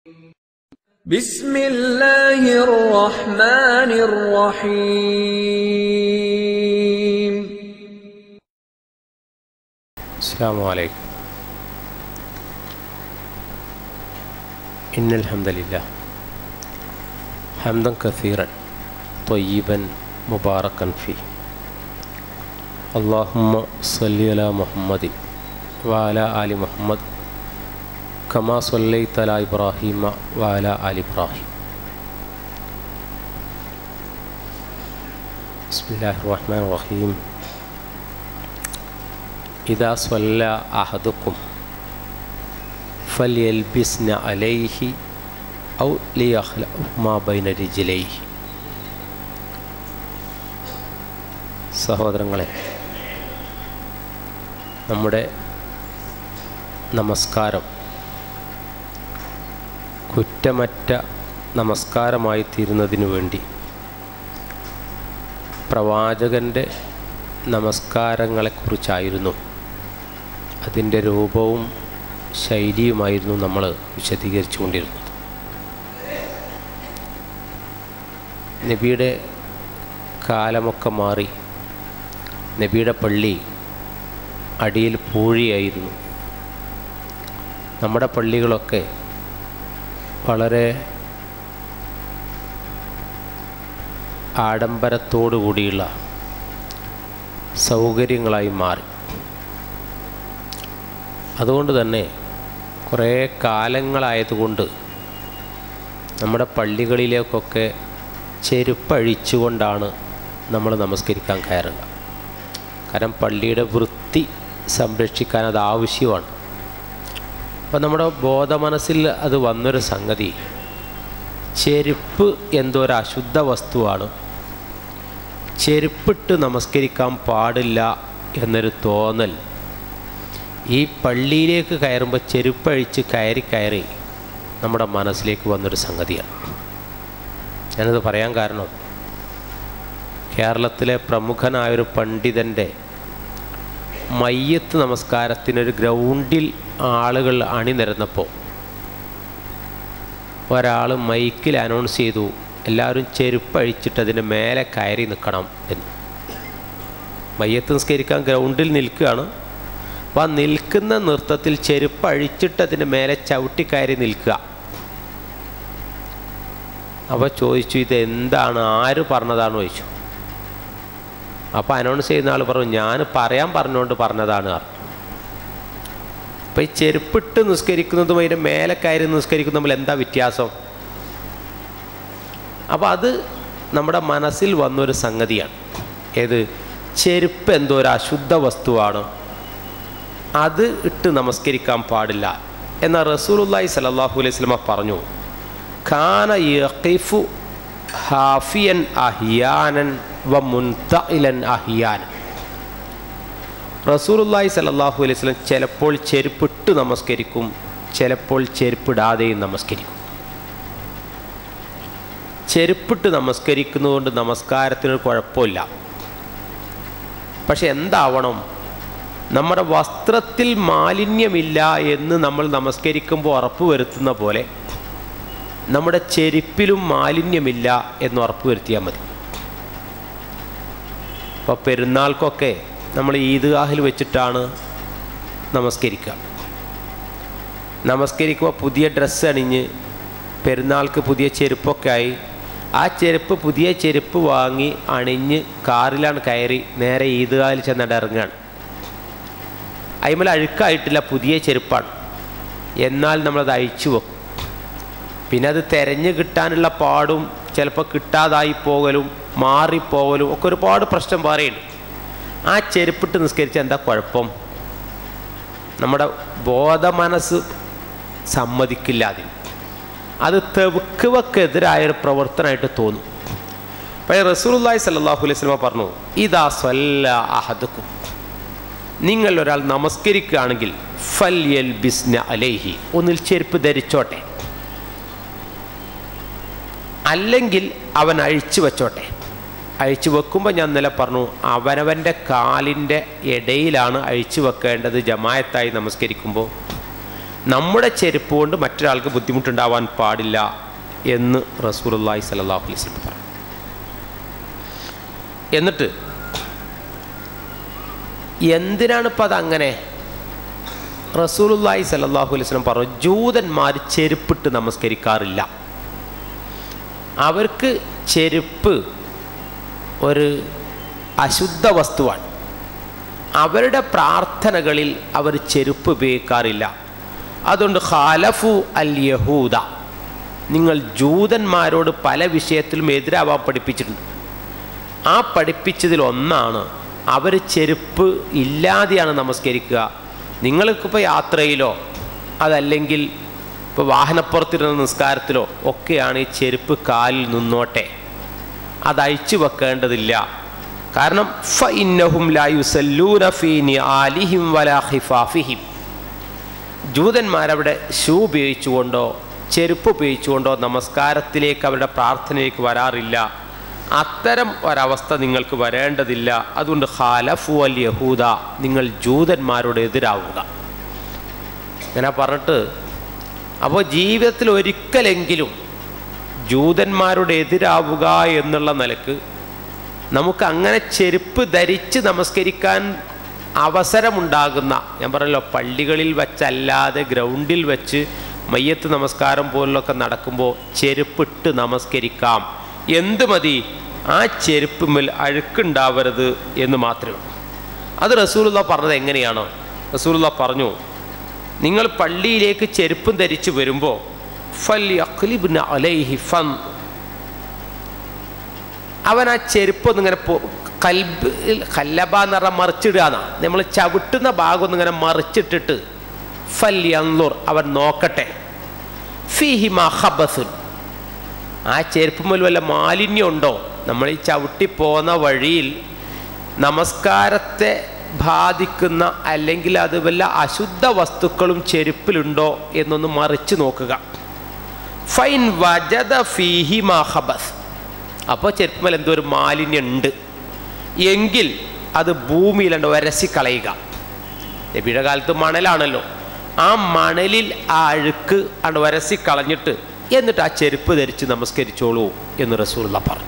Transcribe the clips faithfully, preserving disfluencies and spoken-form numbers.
بسم الله الرحمن الرحيم. السلام عليكم. إن الحمد لله حمدا كثيرا طيبا مباركا فيه. اللهم صل على محمد وعلى آل محمد كما صليت على إبراهيم وعلى آل إبراهيم. بسم الله الرحمن الرحيم. إذا صلى أحدكم فليلبسن عليه أو ليخلع ما بين رجليه. സഹോദരങ്ങളെ, നമ്മുടെ നമസ്കാരം കുറ്റമറ്റ നമസ്കാരമായി തീരുന്നതിനു വേണ്ടി പ്രവാചകൻ്റെ നമസ്കാരങ്ങളെക്കുറിച്ചായിരുന്നു, അതിൻ്റെ രൂപവും ശൈലിയുമായിരുന്നു നമ്മൾ വിശദീകരിച്ചു കൊണ്ടിരുന്നത്. നബിയുടെ കാലമൊക്കെ മാറി നബിയുടെ പള്ളി അടിയിൽ പൂഴിയായിരുന്നു. നമ്മുടെ പള്ളികളൊക്കെ വളരെ ആഡംബരത്തോടു കൂടിയുള്ള സൗകര്യങ്ങളായി മാറി. അതുകൊണ്ട് തന്നെ കുറേ കാലങ്ങളായതുകൊണ്ട് നമ്മുടെ പള്ളികളിലേക്കൊക്കെ ചെരുപ്പഴിച്ചുകൊണ്ടാണ് നമ്മൾ നമസ്കരിക്കാൻ കയറുക. കാരണം പള്ളിയുടെ വൃത്തി സംരക്ഷിക്കാൻ അത് ആവശ്യമാണ്. അപ്പം നമ്മുടെ ബോധമനസ്സിൽ അത് വന്നൊരു സംഗതി, ചെരുപ്പ് എന്തോ ഒരു അശുദ്ധ വസ്തുവാണ്, ചെരുപ്പിട്ട് നമസ്കരിക്കാൻ പാടില്ല എന്നൊരു തോന്നൽ ഈ പള്ളിയിലേക്ക് കയറുമ്പോൾ ചെരുപ്പഴിച്ച് കയറി കയറി നമ്മുടെ മനസ്സിലേക്ക് വന്നൊരു സംഗതിയാണ്. ഞാനത് പറയാൻ കാരണം, കേരളത്തിലെ പ്രമുഖനായൊരു പണ്ഡിതൻ്റെ മയ്യത്ത് നമസ്കാരത്തിനൊരു ഗ്രൗണ്ടിൽ ആളുകൾ അണിനിരന്നപ്പോൾ ഒരാൾ മൈക്കിൽ അനൗൺസ് ചെയ്തു, എല്ലാവരും ചെരുപ്പഴിച്ചിട്ട് അതിൻ്റെ മേലെ കയറി നിൽക്കണം എന്ന്. മയ്യത്ത് നിസ്കരിക്കാൻ ഗ്രൗണ്ടിൽ നിൽക്കുകയാണ്. അപ്പോൾ ആ നിൽക്കുന്ന നൃത്തത്തിൽ ചെരുപ്പഴിച്ചിട്ട് അതിൻ്റെ മേലെ ചവിട്ടി കയറി നിൽക്കുക. അപ്പോൾ ചോദിച്ചു, ഇത് എന്താണ്, ആര് പറഞ്ഞതാണെന്ന് ചോദിച്ചു. അപ്പോൾ അനൗൺസ് ചെയ്യുന്ന ആൾ പറഞ്ഞു, ഞാൻ പറയാൻ പറഞ്ഞുകൊണ്ട് പറഞ്ഞതാണ്. അപ്പോൾ ഈ ചെരുപ്പിട്ട് നിസ്കരിക്കുന്നതും അതിൻ്റെ മേലെ കയറി നിസ്കരിക്കുന്നതും തമ്മിൽ എന്താ വ്യത്യാസം? അപ്പോൾ അത് നമ്മുടെ മനസ്സിൽ വന്നൊരു സംഗതിയാണ്. ഏത്? ചെരുപ്പ് എന്തോ ഒരു അശുദ്ധ വസ്തുവാണ്, അത് ഇട്ട് നമസ്കരിക്കാൻ പാടില്ല. എന്നാൽ റസൂലുള്ളാഹി സ്വല്ലല്ലാഹു അലൈഹി വസല്ലം പറഞ്ഞു, കാന യഖിഫു ഹാഫിയൻ അഹ്യാനൻ വ മുൻതഇലൻ അഹ്യാനൻ. റസൂലുള്ളാഹി സ്വല്ലല്ലാഹു അലൈഹി വസല്ലം ചിലപ്പോൾ ചെരുപ്പിട്ട് നമസ്കരിക്കും, ചിലപ്പോൾ ചെരുപ്പിടാതെയും നമസ്കരിക്കും. ചെരുപ്പിട്ട് നമസ്കരിക്കുന്നതുകൊണ്ട് നമസ്കാരത്തിനൊരു കുഴപ്പമില്ല. പക്ഷെ എന്താവണം, നമ്മുടെ വസ്ത്രത്തിൽ മാലിന്യമില്ല എന്ന് നമ്മൾ നമസ്കരിക്കുമ്പോൾ ഉറപ്പ് വരുത്തുന്ന പോലെ നമ്മുടെ ചെരുപ്പിലും മാലിന്യമില്ല എന്ന് ഉറപ്പ് വരുത്തിയാൽ മതി. ഇപ്പോൾ പെരുന്നാൾക്കൊക്കെ നമ്മൾ ഈദ്ഗാഹിൽ വെച്ചിട്ടാണ് നമസ്കരിക്കുക. നമസ്കരിക്കുമ്പോൾ പുതിയ ഡ്രസ്സ് അണിഞ്ഞ് പെരുന്നാൾക്ക് പുതിയ ചെരുപ്പൊക്കെ ആയി, ആ ചെരുപ്പ് പുതിയ ചെരുപ്പ് വാങ്ങി അണിഞ്ഞ് കാറിലാണ് കയറി നേരെ ഈദ്ഗാഹിൽ ചെന്നിട്ട് ഇറങ്ങുകയാണ്. അതിന്മേൽ അഴുക്കായിട്ടില്ല, പുതിയ ചെരുപ്പാണ്. എന്നാൽ നമ്മളത് അഴിച്ചു വെക്കും. പിന്നെ അത് തിരഞ്ഞു കിട്ടാനുള്ള പാടും ചിലപ്പോൾ കിട്ടാതായി പോകലും മാറിപ്പോകലും ഒക്കെ ഒരുപാട് പ്രശ്നം പറയുന്നുണ്ട്. ആ ചെരുപ്പിട്ട് നിസ്കരിച്ചാൽ എന്താ കുഴപ്പം? നമ്മുടെ ബോധമനസ്സ് സമ്മതിക്കില്ല അതിന്. അത് തെവുക്കുവക്കെതിരായൊരു പ്രവർത്തനമായിട്ട് തോന്നും. പക്ഷേ റസൂലുള്ളാഹി സ്വല്ലല്ലാഹു അലൈഹി വസല്ലം പറഞ്ഞു, ഇദാ സ്വല്ല അഹദുക്കും, നിങ്ങൾ ഒരാൾ നമസ്കരിക്കുകയാണെങ്കിൽ ഫൽയൽബിസ്ന അലൈഹി, ഒന്നിൽ ചെരുപ്പ് ധരിച്ചോട്ടെ, അല്ലെങ്കിൽ അവൻ അഴിച്ചു വെച്ചോട്ടെ. അഴിച്ചു വെക്കുമ്പോൾ ഞാൻ ഇന്നലെ പറഞ്ഞു, അവനവൻ്റെ കാലിൻ്റെ ഇടയിലാണ് അഴിച്ചു വെക്കേണ്ടത് ജമായത്തായി നമസ്കരിക്കുമ്പോൾ. നമ്മുടെ ചെരുപ്പ് കൊണ്ട് മറ്റൊരാൾക്ക് ബുദ്ധിമുട്ടുണ്ടാവാൻ പാടില്ല എന്ന് റസൂലുള്ളാഹി സ്വല്ലല്ലാഹു അലൈഹി വസല്ലം പറഞ്ഞു. എന്നിട്ട് എന്തിനാണ് ഇപ്പം അതങ്ങനെ? റസൂലുള്ളാഹി സ്വല്ലല്ലാഹു അലൈഹി വസല്ലം പറഞ്ഞു, ജൂതന്മാർ ചെരുപ്പിട്ട് നമസ്കരിക്കാറില്ല. അവർക്ക് ചെരുപ്പ് ഒരു അശുദ്ധ വസ്തുവാണ്. അവരുടെ പ്രാർത്ഥനകളിൽ അവർ ചെരുപ്പ് ഉപയോഗിക്കാറില്ല. അതുകൊണ്ട് ഖാലഫു അൽ യഹൂദ, നിങ്ങൾ ജൂതന്മാരോട് പല വിഷയത്തിലും എതിരാവാൻ പഠിപ്പിച്ചിട്ടുണ്ട്. ആ പഠിപ്പിച്ചതിൽ ഒന്നാണ് അവർ ചെരുപ്പ് ഇല്ലാതെയാണ് നമസ്കരിക്കുക. നിങ്ങൾക്കിപ്പോൾ യാത്രയിലോ അതല്ലെങ്കിൽ ഇപ്പോൾ വാഹനപ്പുറത്തിരുന്ന നിസ്കാരത്തിലോ ഒക്കെയാണ് ഈ ചെരുപ്പ് കാലിൽ നിന്നോട്ടെ, അത് അഴിച്ചു വെക്കേണ്ടതില്ല. കാരണം ഫ ഇന്നഹും ലാ യുസല്ലൂന ഫീ നിആലിഹിം വലാ ഖിഫാഫിഹിം, ജൂതന്മാരവിടെ ഷൂ ഉപയോഗിച്ചുകൊണ്ടോ ചെരുപ്പ് ഉപയോഗിച്ചുകൊണ്ടോ നമസ്കാരത്തിലേക്ക് അവരുടെ പ്രാർത്ഥനയിലേക്ക് വരാറില്ല. അത്തരം ഒരവസ്ഥ നിങ്ങൾക്ക് വരേണ്ടതില്ല. അതുകൊണ്ട് ഖാലഫു അൽ യഹൂദ, നിങ്ങൾ ജൂതന്മാരോട് എതിരാവുക. ഇങ്ങനെ പറഞ്ഞിട്ട് അപ്പോൾ ജീവിതത്തിൽ ഒരിക്കലെങ്കിലും ജൂതന്മാരോട് എതിരാവുക എന്നുള്ള നിലക്ക് നമുക്ക് അങ്ങനെ ചെരുപ്പ് ധരിച്ച് നമസ്കരിക്കാൻ അവസരമുണ്ടാകുന്ന, ഞാൻ പറഞ്ഞല്ലോ പള്ളികളിൽ വച്ചല്ലാതെ ഗ്രൗണ്ടിൽ വെച്ച് മയ്യത്ത് നമസ്കാരം പോലൊക്കെ നടക്കുമ്പോൾ ചെരുപ്പിട്ട് നമസ്കരിക്കാം. എന്ത് മതി? ആ ചെരുപ്പിന്മേൽ അഴുക്കുണ്ടാവരുത് എന്ന് മാത്രമേ ഉള്ളൂ. അത് റസൂലുള്ളാഹി പറഞ്ഞത് എങ്ങനെയാണ്? റസൂലുള്ളാഹി പറഞ്ഞു, നിങ്ങൾ പള്ളിയിലേക്ക് ചെരുപ്പും ധരിച്ച് വരുമ്പോൾ ഫൽയഖ്ലിബ്ന അലൈഹി ഫൻ, അവൻ ആ ചെരുപ്പ് ഒന്നിങ്ങനെ കൽബ് കല്ലബ എന്ന് പറഞ്ഞാൽ മറിച്ചിടുക എന്നാണ്. നമ്മൾ ചവിട്ടുന്ന ഭാഗം ഒന്നിങ്ങനെ മറിച്ചിട്ടിട്ട് ഫൽയൻളുർ, അവൻ നോക്കട്ടെ, ഫീഹിമാ ഖബസുൻ, ആ ചെരുപ്പുമ്മൽ വല്ല മാലിന്യം ഉണ്ടോ? നമ്മൾ ഈ ചവിട്ടി പോകുന്ന വഴിയിൽ നമസ്കാരത്തെ ബാധിക്കുന്ന അല്ലെങ്കിൽ അത് വല്ല അശുദ്ധ വസ്തുക്കളും ചെരുപ്പിലുണ്ടോ എന്നൊന്ന് മറിച്ച് നോക്കുക. ഫൈൻ വജദ ഫീഹിമാ ഖബസ്, അപ്പോൾ ചെരുപ്പുമ്മൽ എന്തോ ഒരു മാലിന്യം ഉണ്ട് എങ്കിൽ അത് ഭൂമിയിലുണ്ട് വരസി കളയുക. നബിയുടെ കാലത്ത് മണലാണല്ലോ, ആ മണലിൽ ആ അഴുക്ക് ആണ് വരസി കളഞ്ഞിട്ട് എന്നിട്ട് ആ ചെരുപ്പ് ധരിച്ച് നമസ്കരിച്ചോളൂ എന്ന് റസൂലുള്ളാഹി പറഞ്ഞു.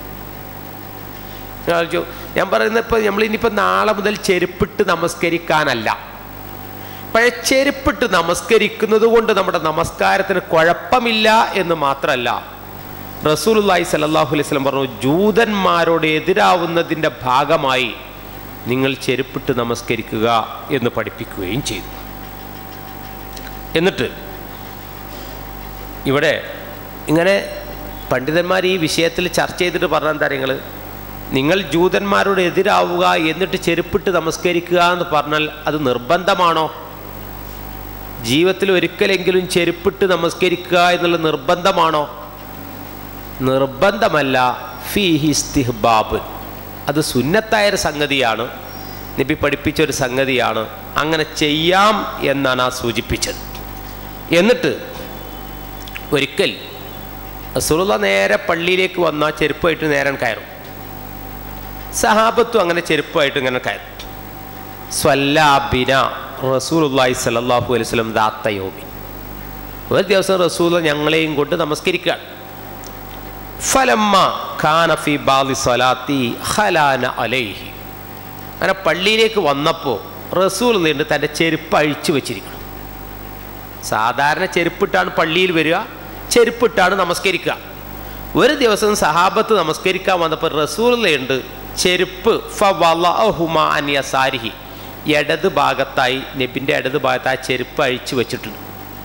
ഞാൻ പറയുന്നത് ഇപ്പോൾ നമ്മൾ ഇനിയിപ്പോൾ നാളെ മുതൽ ചെരുപ്പിട്ട് നമസ്കരിക്കാനല്ല, പക്ഷേ ചെരുപ്പിട്ട് നമസ്കരിക്കുന്നത് കൊണ്ട് നമ്മുടെ നമസ്കാരത്തിന് കുഴപ്പമില്ല എന്ന് മാത്രമല്ല, റസൂലുള്ളാഹി സ്വല്ലല്ലാഹു അലൈഹി വസല്ലം പറഞ്ഞു, ജൂതന്മാരോട് എതിരാവുന്നതിൻ്റെ ഭാഗമായി നിങ്ങൾ ചെരുപ്പിട്ട് നമസ്കരിക്കുക എന്ന് പഠിപ്പിക്കുകയും ചെയ്തു. എന്നിട്ട് ഇവിടെ ഇങ്ങനെ പണ്ഡിതന്മാർ ഈ വിഷയത്തിൽ ചർച്ച ചെയ്തിട്ട് പറഞ്ഞ കാര്യങ്ങൾ, നിങ്ങൾ ജൂതന്മാരോട് എതിരാവുക എന്നിട്ട് ചെരുപ്പിട്ട് നമസ്കരിക്കുക എന്ന് പറഞ്ഞാൽ അത് നിർബന്ധമാണോ? ജീവിതത്തിൽ ഒരിക്കലെങ്കിലും ചെരുപ്പിട്ട് നമസ്കരിക്കുക എന്നുള്ള നിർബന്ധമാണോ? നിർബന്ധമല്ല. ഫീഹി ഇസ്തിഹ്ബാബ്, അത് സുന്നത്തായൊരു സംഗതിയാണ്, നബി പഠിപ്പിച്ചൊരു സംഗതിയാണ്, അങ്ങനെ ചെയ്യാം എന്നാണ് ആ സൂചിപ്പിച്ചത്. എന്നിട്ട് ഒരിക്കൽ റസൂലുള്ളാഹി നേരെ പള്ളിയിലേക്ക് വന്നാൽ ചെരുപ്പായിട്ട് നേരെ കയറും. സഹാബത്തും അങ്ങനെ ചെരുപ്പായിട്ട് ഇങ്ങനെ കയറും. സ്വല്ലാ ബിനാ റസൂലുള്ളാഹി സ്വല്ലല്ലാഹു അലൈഹി വസല്ലം ദാത്ത യൗമിൻ, ഒരു ദിവസം റസൂലുള്ളാഹി ഞങ്ങളെയും കൊണ്ട് നമസ്കരിക്കുകയാണ്. ഫലമ്മ കാന ഫീ ബാദി സ്വലാത്തി ഖലാന അലൈഹി, അങ്ങനെ പള്ളിയിലേക്ക് വന്നപ്പോൾ റസൂലുള്ളാഹി തൻ്റെ ചെരുപ്പ് അഴിച്ചു വെച്ചിരിക്കണം. സാധാരണ ചെരുപ്പിട്ടാണ് പള്ളിയിൽ വരിക, ചെരുപ്പിട്ടാണ് നമസ്കരിക്കുക. ഒരു ദിവസം സഹാബത്ത് നമസ്കരിക്കാൻ വന്നപ്പോൾ റസൂലുള്ളാഹി ചെരുപ്പ് ഫവളഅഹുമാ അൻ യസാരിഹി, ഇടത് ഭാഗത്തായി, നബിൻ്റെ ഇടത് ഭാഗത്തായി ചെരുപ്പ് അഴിച്ചു വെച്ചിട്ടുണ്ട്.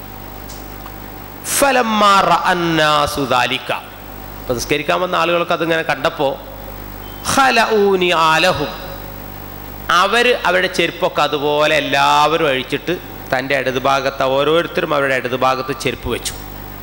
ഫലമ്മാ റഅന്നാസു ദാലിക, നമസ്കരിക്കാൻ വന്ന ആളുകൾക്ക് അതിങ്ങനെ കണ്ടപ്പോൾ ഖലഊനി ആലഹും, അവർ അവരുടെ ചെരുപ്പൊക്കെ അതുപോലെ എല്ലാവരും അഴിച്ചിട്ട് തൻ്റെ ഇടത് ഭാഗത്ത് ഓരോരുത്തരും അവരുടെ ഇടത് ഭാഗത്ത് ചെരുപ്പ് വെച്ചു.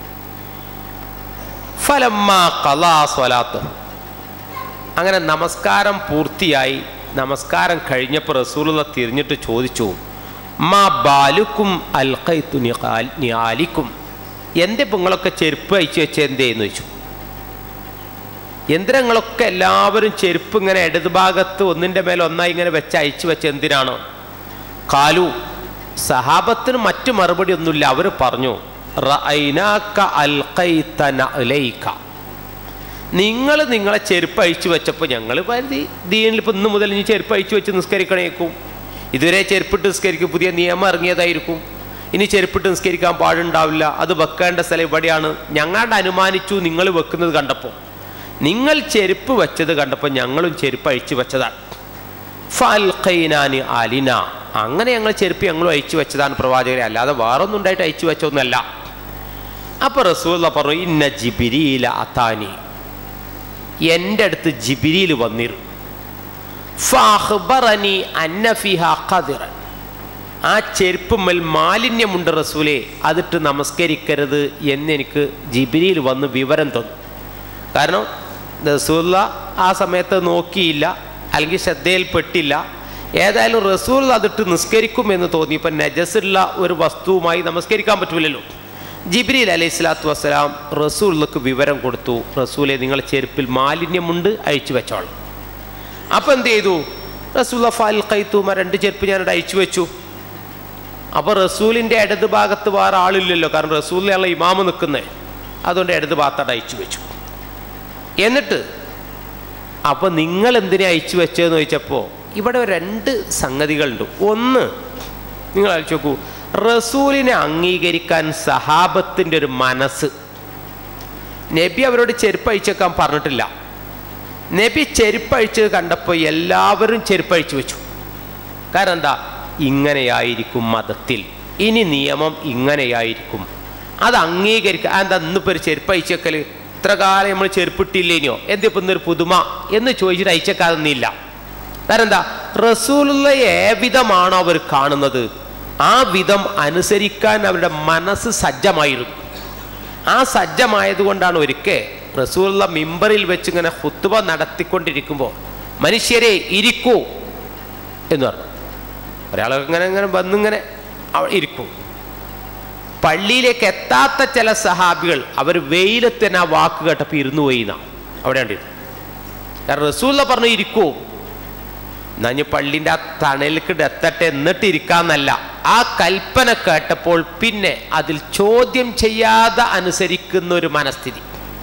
ഫലമ്മാ ഖളാ സ്വലാത്തഹു, അങ്ങനെ നമസ്കാരം പൂർത്തിയായി. നമസ്കാരം കഴിഞ്ഞപ്പോൾ റസൂലുള്ളാഹി തിരിഞ്ഞിട്ട് ചോദിച്ചു, മാ ബാലുക്കും അൽഖൈതു നിആലിക്കും, എൻ്റെ നിങ്ങളൊക്കെ ചെരുപ്പ് അഴിച്ചു വെച്ച് എന്തേന്ന് ചോദിച്ചു. യന്ത്രങ്ങളൊക്കെ എല്ലാവരും ചെരുപ്പ് ഇങ്ങനെ ഇടത് ഭാഗത്ത് ഒന്നിൻ്റെ മേലെ ഒന്നായി ഇങ്ങനെ വെച്ച് അഴിച്ചു വെച്ച് എന്തിനാണ്? കാലു, സഹാബത്തിന് മറ്റു മറുപടി ഒന്നുമില്ല. അവർ പറഞ്ഞു റഅയ്നാക അൽഖൈത നഅലൈക, നിങ്ങൾ നിങ്ങളെ ചെരുപ്പ് അഴിച്ചു വെച്ചപ്പോൾ ഞങ്ങൾ കരുതി ദീനിൽ ഇപ്പം ഇന്ന് മുതൽ ഇനി ചെരുപ്പ് അഴിച്ചു വെച്ച് നിസ്കരിക്കണേക്കും. ഇതുവരെ ചെരുപ്പിട്ട് നിസ്കരിക്കും, പുതിയ നിയമം ഇറങ്ങിയതായിരിക്കും. ഇനി ചെരുപ്പിട്ട് നിസ്കരിക്കാൻ പാടുണ്ടാവില്ല, അത് വെക്കേണ്ട സ്ഥലം ഇവിടെയാണ്. ഞങ്ങളുടെ അനുമാനിച്ചു നിങ്ങൾ വെക്കുന്നത് കണ്ടപ്പോൾ, നിങ്ങൾ ചെരുപ്പ് വെച്ചത് കണ്ടപ്പോൾ ഞങ്ങളും ചെരുപ്പ് അഴിച്ചു വെച്ചതാണ്. ഫൽഖൈനാനി അലിന, അങ്ങനെ ഞങ്ങൾ ചെരുപ്പ് ഞങ്ങളും അഴിച്ചു വെച്ചതാണ് പ്രവാചകരെ, അല്ലാതെ വേറൊന്നും ഉണ്ടായിട്ട് അഴിച്ചു വെച്ചൊന്നല്ല. അപ്പോൾ റസൂലുള്ളാഹി പറഞ്ഞു ഇന്ന ജിബ്രീല അതാനി, എൻ്റെ അടുത്ത് ജിബ്രീൽ വന്നിരുന്നു. ഫഅഖ്ബറനി അന്ന ഫിഹാ ഖദിറൻ, ആ ചെരുപ്പുമ്മൽ മാലിന്യമുണ്ട് റസൂലേ, അതിട്ട് നമസ്കരിക്കരുത് എന്നെനിക്ക് ജിബ്രീൽ വന്ന് വിവരം തന്നു. കാരണം റസൂലുള്ളാഹി ആ സമയത്ത് നോക്കിയില്ല, അല്ലെങ്കിൽ ശ്രദ്ധയിൽപ്പെട്ടില്ല. ഏതായാലും റസൂലുള്ളാഹി അതിട്ട് നിസ്കരിക്കുമെന്ന് തോന്നി. ഇപ്പം നജസുള്ള ഒരു വസ്തുവുമായി നമസ്കരിക്കാൻ പറ്റില്ലല്ലോ. ജിബ്രീൽ അലൈഹി സ്വലാത്തു വസ്സലാം റസൂലുള്ളാഹിക്ക് വിവരം കൊടുത്തു, റസൂലെ നിങ്ങൾ ചെരുപ്പിൽ മാലിന്യമുണ്ട്, അഴിച്ചു വെച്ചോളാം. അപ്പം എന്ത് ചെയ്തു? റസൂലുള്ളാഹി ഫൽഖൈതുമ, രണ്ട് ചെരുപ്പ് ഞാനിവിടെ അഴിച്ചു വെച്ചു. അപ്പോൾ റസൂലിൻ്റെ ഇടത് ഭാഗത്ത് വേറെ ആളില്ലല്ലോ, കാരണം റസൂലിനുള്ള ഇമാമ് നിൽക്കുന്നത്, അതുകൊണ്ട് ഇടത് ഭാഗത്തോട്ട് അഴിച്ചു വെച്ചു. എന്നിട്ട് അപ്പോൾ നിങ്ങൾ എന്തിനെ അഴിച്ചു വെച്ചതെന്ന് ചോദിച്ചപ്പോൾ ഇവിടെ രണ്ട് സംഗതികളുണ്ട്. ഒന്ന്, നിങ്ങൾ അഴിച്ചു നോക്കൂ, റസൂലിനെ അംഗീകരിക്കാൻ സഹാബത്തിൻ്റെ ഒരു മനസ്സ്. നബി അവരോട് ചെരുപ്പ് അഴിച്ചേക്കാൻ പറഞ്ഞിട്ടില്ല. നബി ചെരുപ്പ് അഴിച്ചത് കണ്ടപ്പോൾ എല്ലാവരും ചെരുപ്പ് അഴിച്ചു വെച്ചു. കാരണം എന്താ? ഇങ്ങനെയായിരിക്കും മതത്തിൽ, ഇനി നിയമം ഇങ്ങനെയായിരിക്കും, അത് അംഗീകരിക്കുക. എന്താ ഇന്നിപ്പോൾ ഒരു ചെരുപ്പ് അഴിച്ചേക്കൽ? ഇത്ര കാലം നമ്മൾ ചെരുപ്പിട്ടില്ലേനോ, എന്തിപ്പോൾ ഇന്നൊരു പുതുമ എന്ന് ചോദിച്ചിട്ട് അയച്ചേക്കാതൊന്നുമില്ല. കാരണം എന്താ? റസൂലുള്ളാഹി ഏവിധമാണോ അവർ കാണുന്നത് ആ വിധം അനുസരിക്കാൻ അവരുടെ മനസ്സ് സജ്ജമായിരുന്നു. ആ സജ്ജമായതുകൊണ്ടാണ് ഒരിക്കൽ റസൂലുള്ളാഹി മിമ്പറിൽ വെച്ച് ഇങ്ങനെ ഖുത്ബ നടത്തിക്കൊണ്ടിരിക്കുമ്പോൾ മനുഷ്യരെ ഇരിക്കൂ എന്ന് പറഞ്ഞു. ഒരാളൊക്കെ ഇങ്ങനെ ഇങ്ങനെ വന്നിങ്ങനെ അവിടെ ഇരിക്കും. പള്ളിയിലേക്ക് എത്താത്ത ചില സഹാബികൾ അവർ വെയിലത്ത് തന്നെ ആ വാക്ക് കേട്ടപ്പോൾ ഇരുന്നു പോയി എന്നാണ് അവിടെ കണ്ടിരുന്നു. കാരണം റസൂലുള്ളാഹി പറഞ്ഞു ഇരിക്കൂ, എന്നാ ഞാൻ പള്ളിൻ്റെ ആ തണലിലേക്ക് എത്തട്ടെ എന്നിട്ട് ഇരിക്കാന്നല്ല. ആ കൽപ്പന കേട്ടപ്പോൾ പിന്നെ അതിൽ ചോദ്യം ചെയ്യാതെ അനുസരിക്കുന്ന ഒരു മനസ്ഥിതി,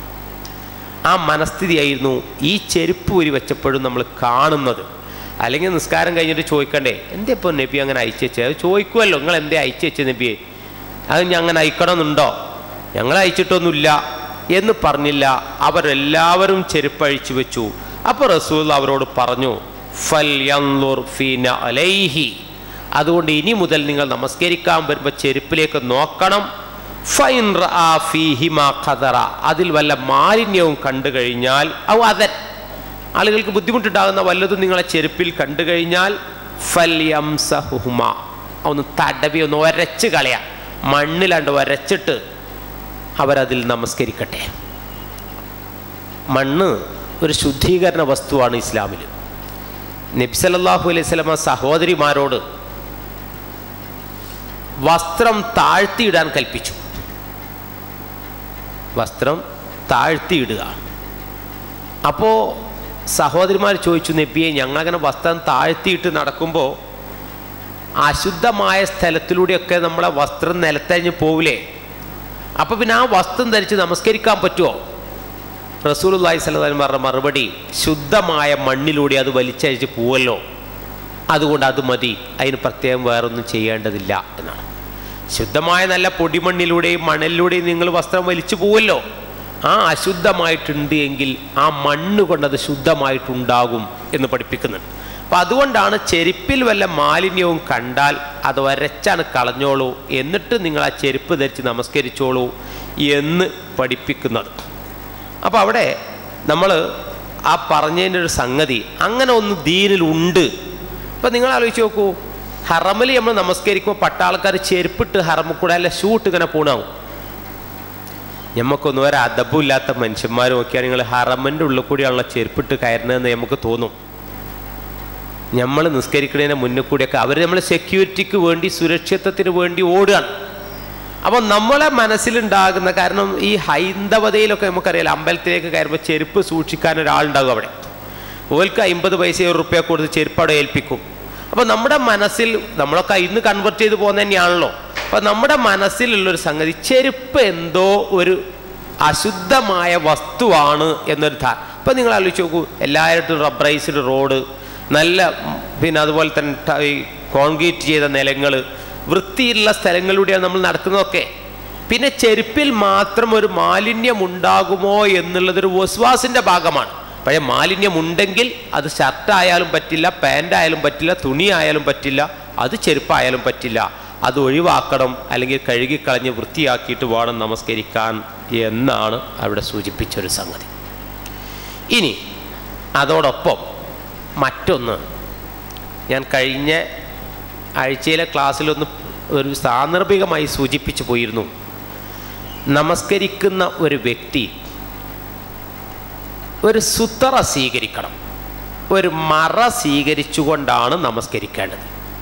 ആ മനസ്ഥിതിയായിരുന്നു ഈ ചെരുപ്പ് ഊരി വെച്ചപ്പോഴും നമ്മൾ കാണുന്നത്. അല്ലെങ്കിൽ നിസ്കാരം കഴിഞ്ഞിട്ട് ചോദിക്കണ്ടേ എന്തേ ഇപ്പോൾ നബി അങ്ങനെ അയച്ചു വെച്ചത്? അത് ചോദിക്കുമല്ലോ, നിങ്ങൾ എന്തേ അയച്ചു വെച്ചത് നബിയെ, അത് ഞാൻ അങ്ങനെ അയക്കണമെന്നുണ്ടോ? ഞങ്ങൾ അയച്ചിട്ടൊന്നുമില്ല എന്ന് പറഞ്ഞില്ല. അവരെല്ലാവരും ചെരുപ്പ് അഴിച്ചു വെച്ചു. അപ്പോൾ റസൂൽ അവരോട് പറഞ്ഞു ഫൽയൻളുർ ഫീന അലൈഹി, അതുകൊണ്ട് ഇനി മുതൽ നിങ്ങൾ നമസ്കരിക്കാൻ വരുമ്പോൾ ചെരുപ്പിലേക്ക് നോക്കണം. ഫൈൻ റആ ഫീഹിമാ ഖദറ, അതിൽ വല്ല മാലിന്യവും കണ്ടു കഴിഞ്ഞാൽ, ഔ അതൻ, ആളുകൾക്ക് ബുദ്ധിമുട്ടുണ്ടാകുന്ന വല്ലതും നിങ്ങളെ ചെരുപ്പിൽ കണ്ടു കഴിഞ്ഞാൽ ഫൽയംസഹുമ, ഒന്ന് തടവി ഒന്ന് ഒരച്ച് കളയാം, മണ്ണിലാണ്ട് ഒരച്ചിട്ട് അവരതിൽ നമസ്കരിക്കട്ടെ. മണ്ണ് ഒരു ശുദ്ധീകരണ വസ്തുവാണ് ഇസ്ലാമിൽ. നബി സല്ലല്ലാഹു അലൈഹി വസല്ലമ സഹോദരിമാരോട് വസ്ത്രം താഴ്ത്തിയിടാൻ കൽപ്പിച്ചു. വസ്ത്രം താഴ്ത്തിയിടുക. അപ്പോൾ സഹോദരിമാർ ചോദിച്ചു, നബിയെ ഞങ്ങളങ്ങനെ വസ്ത്രം താഴ്ത്തിയിട്ട് നടക്കുമ്പോൾ അശുദ്ധമായ സ്ഥലത്തിലൂടെയൊക്കെ നമ്മളെ വസ്ത്രം നിലത്തഴിഞ്ഞ് പോവില്ലേ, അപ്പോൾ പിന്നെ ആ വസ്ത്രം ധരിച്ച് നമസ്കരിക്കാൻ പറ്റുമോ? റസൂലുള്ളാഹി സ്വല്ലല്ലാഹു അലൈഹി വസല്ലം പറഞ്ഞ മറുപടി, ശുദ്ധമായ മണ്ണിലൂടെ അത് വലിച്ചഴിച്ച് പോവല്ലോ, അതുകൊണ്ട് അത് മതി, അതിന് പ്രത്യേകം വേറൊന്നും ചെയ്യേണ്ടതില്ല എന്നാണ്. ശുദ്ധമായ നല്ല പൊടിമണ്ണിലൂടെയും മണലിലൂടെയും നിങ്ങൾ വസ്ത്രം വലിച്ചു പോവല്ലോ, ആ അശുദ്ധമായിട്ടുണ്ട് എങ്കിൽ ആ മണ്ണ് കൊണ്ടത് ശുദ്ധമായിട്ടുണ്ടാകും എന്ന് പഠിപ്പിക്കുന്നുണ്ട്. അപ്പം അതുകൊണ്ടാണ് ചെരുപ്പിൽ വല്ല മാലിന്യവും കണ്ടാൽ അത് വരച്ചാണ് കളഞ്ഞോളൂ, എന്നിട്ട് നിങ്ങൾ ആ ചെരുപ്പ് ധരിച്ച് നമസ്കരിച്ചോളൂ എന്ന് പഠിപ്പിക്കുന്നത്. അപ്പോൾ അവിടെ നമ്മൾ ആ പറഞ്ഞതിൻ്റെ ഒരു സംഗതി അങ്ങനെ ഒന്ന് ദീനിലുണ്ട്. ഇപ്പം നിങ്ങൾ ആലോചിച്ച് നോക്കൂ, ഹറമിൽ നമ്മൾ നമസ്കരിക്കുമ്പോൾ പട്ടാൾക്കാർ ചെരുപ്പിട്ട് ഹറമിൽ കൂടെ അല്ല ഷൂട്ട് ഇങ്ങനെ പോണാവും. നമുക്കൊന്നും ഒരു അദബില്ലാത്ത മനുഷ്യന്മാർ നോക്കിയാൽ നിങ്ങൾ ഹറമിൻ്റെ ഉള്ളിൽ കൂടിയാണല്ലോ ചെരുപ്പിട്ട് കയറുന്നതെന്ന് നമുക്ക് തോന്നും. നമ്മൾ നിസ്കരിക്കുന്നതിന് മുന്നിൽ കൂടിയൊക്കെ അവർ നമ്മൾ സെക്യൂരിറ്റിക്ക് വേണ്ടി സുരക്ഷിതത്വത്തിന് വേണ്ടി ഓടുകയാണ്. അപ്പം നമ്മളെ മനസ്സിലുണ്ടാകുന്ന, കാരണം ഈ ഹൈന്ദവതയിലൊക്കെ നമുക്കറിയാലോ, അമ്പലത്തിലേക്ക് കയറുമ്പോൾ ചെരുപ്പ് സൂക്ഷിക്കാൻ ഒരാളുണ്ടാകും അവിടെ. ഓൽക്ക് അമ്പത് പൈസ ഒരു റുപ്യ കൊടുത്ത് ചെരുപ്പ് അവിടെ ഏൽപ്പിക്കും. അപ്പോൾ നമ്മുടെ മനസ്സിൽ നമ്മളൊക്കെ ഇന്ന് കൺവെർട്ട് ചെയ്ത് പോകുന്നത് തന്നെയാണല്ലോ. അപ്പോൾ നമ്മുടെ മനസ്സിലുള്ളൊരു സംഗതി ചെരുപ്പ് എന്തോ ഒരു അശുദ്ധമായ വസ്തുവാണ് എന്നൊരു ധാരണ. ഇപ്പം നിങ്ങൾ ആലോചിച്ച് നോക്കൂ, എല്ലായിടത്തും റബ്ബറൈസ്ഡ് റോഡ്, നല്ല പിന്നെ അതുപോലെ തന്നെ ഈ കോൺക്രീറ്റ് ചെയ്ത നിലങ്ങൾ, വൃത്തിയുള്ള സ്ഥലങ്ങളിലൂടെയാണ് നമ്മൾ നടക്കുന്നതൊക്കെ. പിന്നെ ചെരുപ്പിൽ മാത്രം ഒരു മാലിന്യം ഉണ്ടാകുമോ എന്നുള്ളതൊരു വസ്വാസിൻ്റെ ഭാഗമാണ്. പക്ഷേ മാലിന്യമുണ്ടെങ്കിൽ അത് ഷർട്ടായാലും പറ്റില്ല, പാൻ്റായാലും പറ്റില്ല, തുണി ആയാലും പറ്റില്ല, അത് ചെരുപ്പായാലും പറ്റില്ല. അത് ഒഴിവാക്കണം, അല്ലെങ്കിൽ കഴുകിക്കളഞ്ഞ് വൃത്തിയാക്കിയിട്ട് വേണം നമസ്കരിക്കാൻ എന്നാണ് അവിടെ സൂചിപ്പിച്ചൊരു സംഗതി. ഇനി അതോടൊപ്പം മറ്റൊന്ന്, ഞാൻ കഴിഞ്ഞ ആഴ്ചയിലെ ക്ലാസ്സിലൊന്ന് ഒരു സാന്ദർഭികമായി സൂചിപ്പിച്ചു പോയിരുന്നു. നമസ്കരിക്കുന്ന ഒരു വ്യക്തി ഒരു സുത്തറ സ്വീകരിക്കണം, ഒരു മറ സ്വീകരിച്ചുകൊണ്ടാണ് നമസ്കരിക്കേണ്ടത്.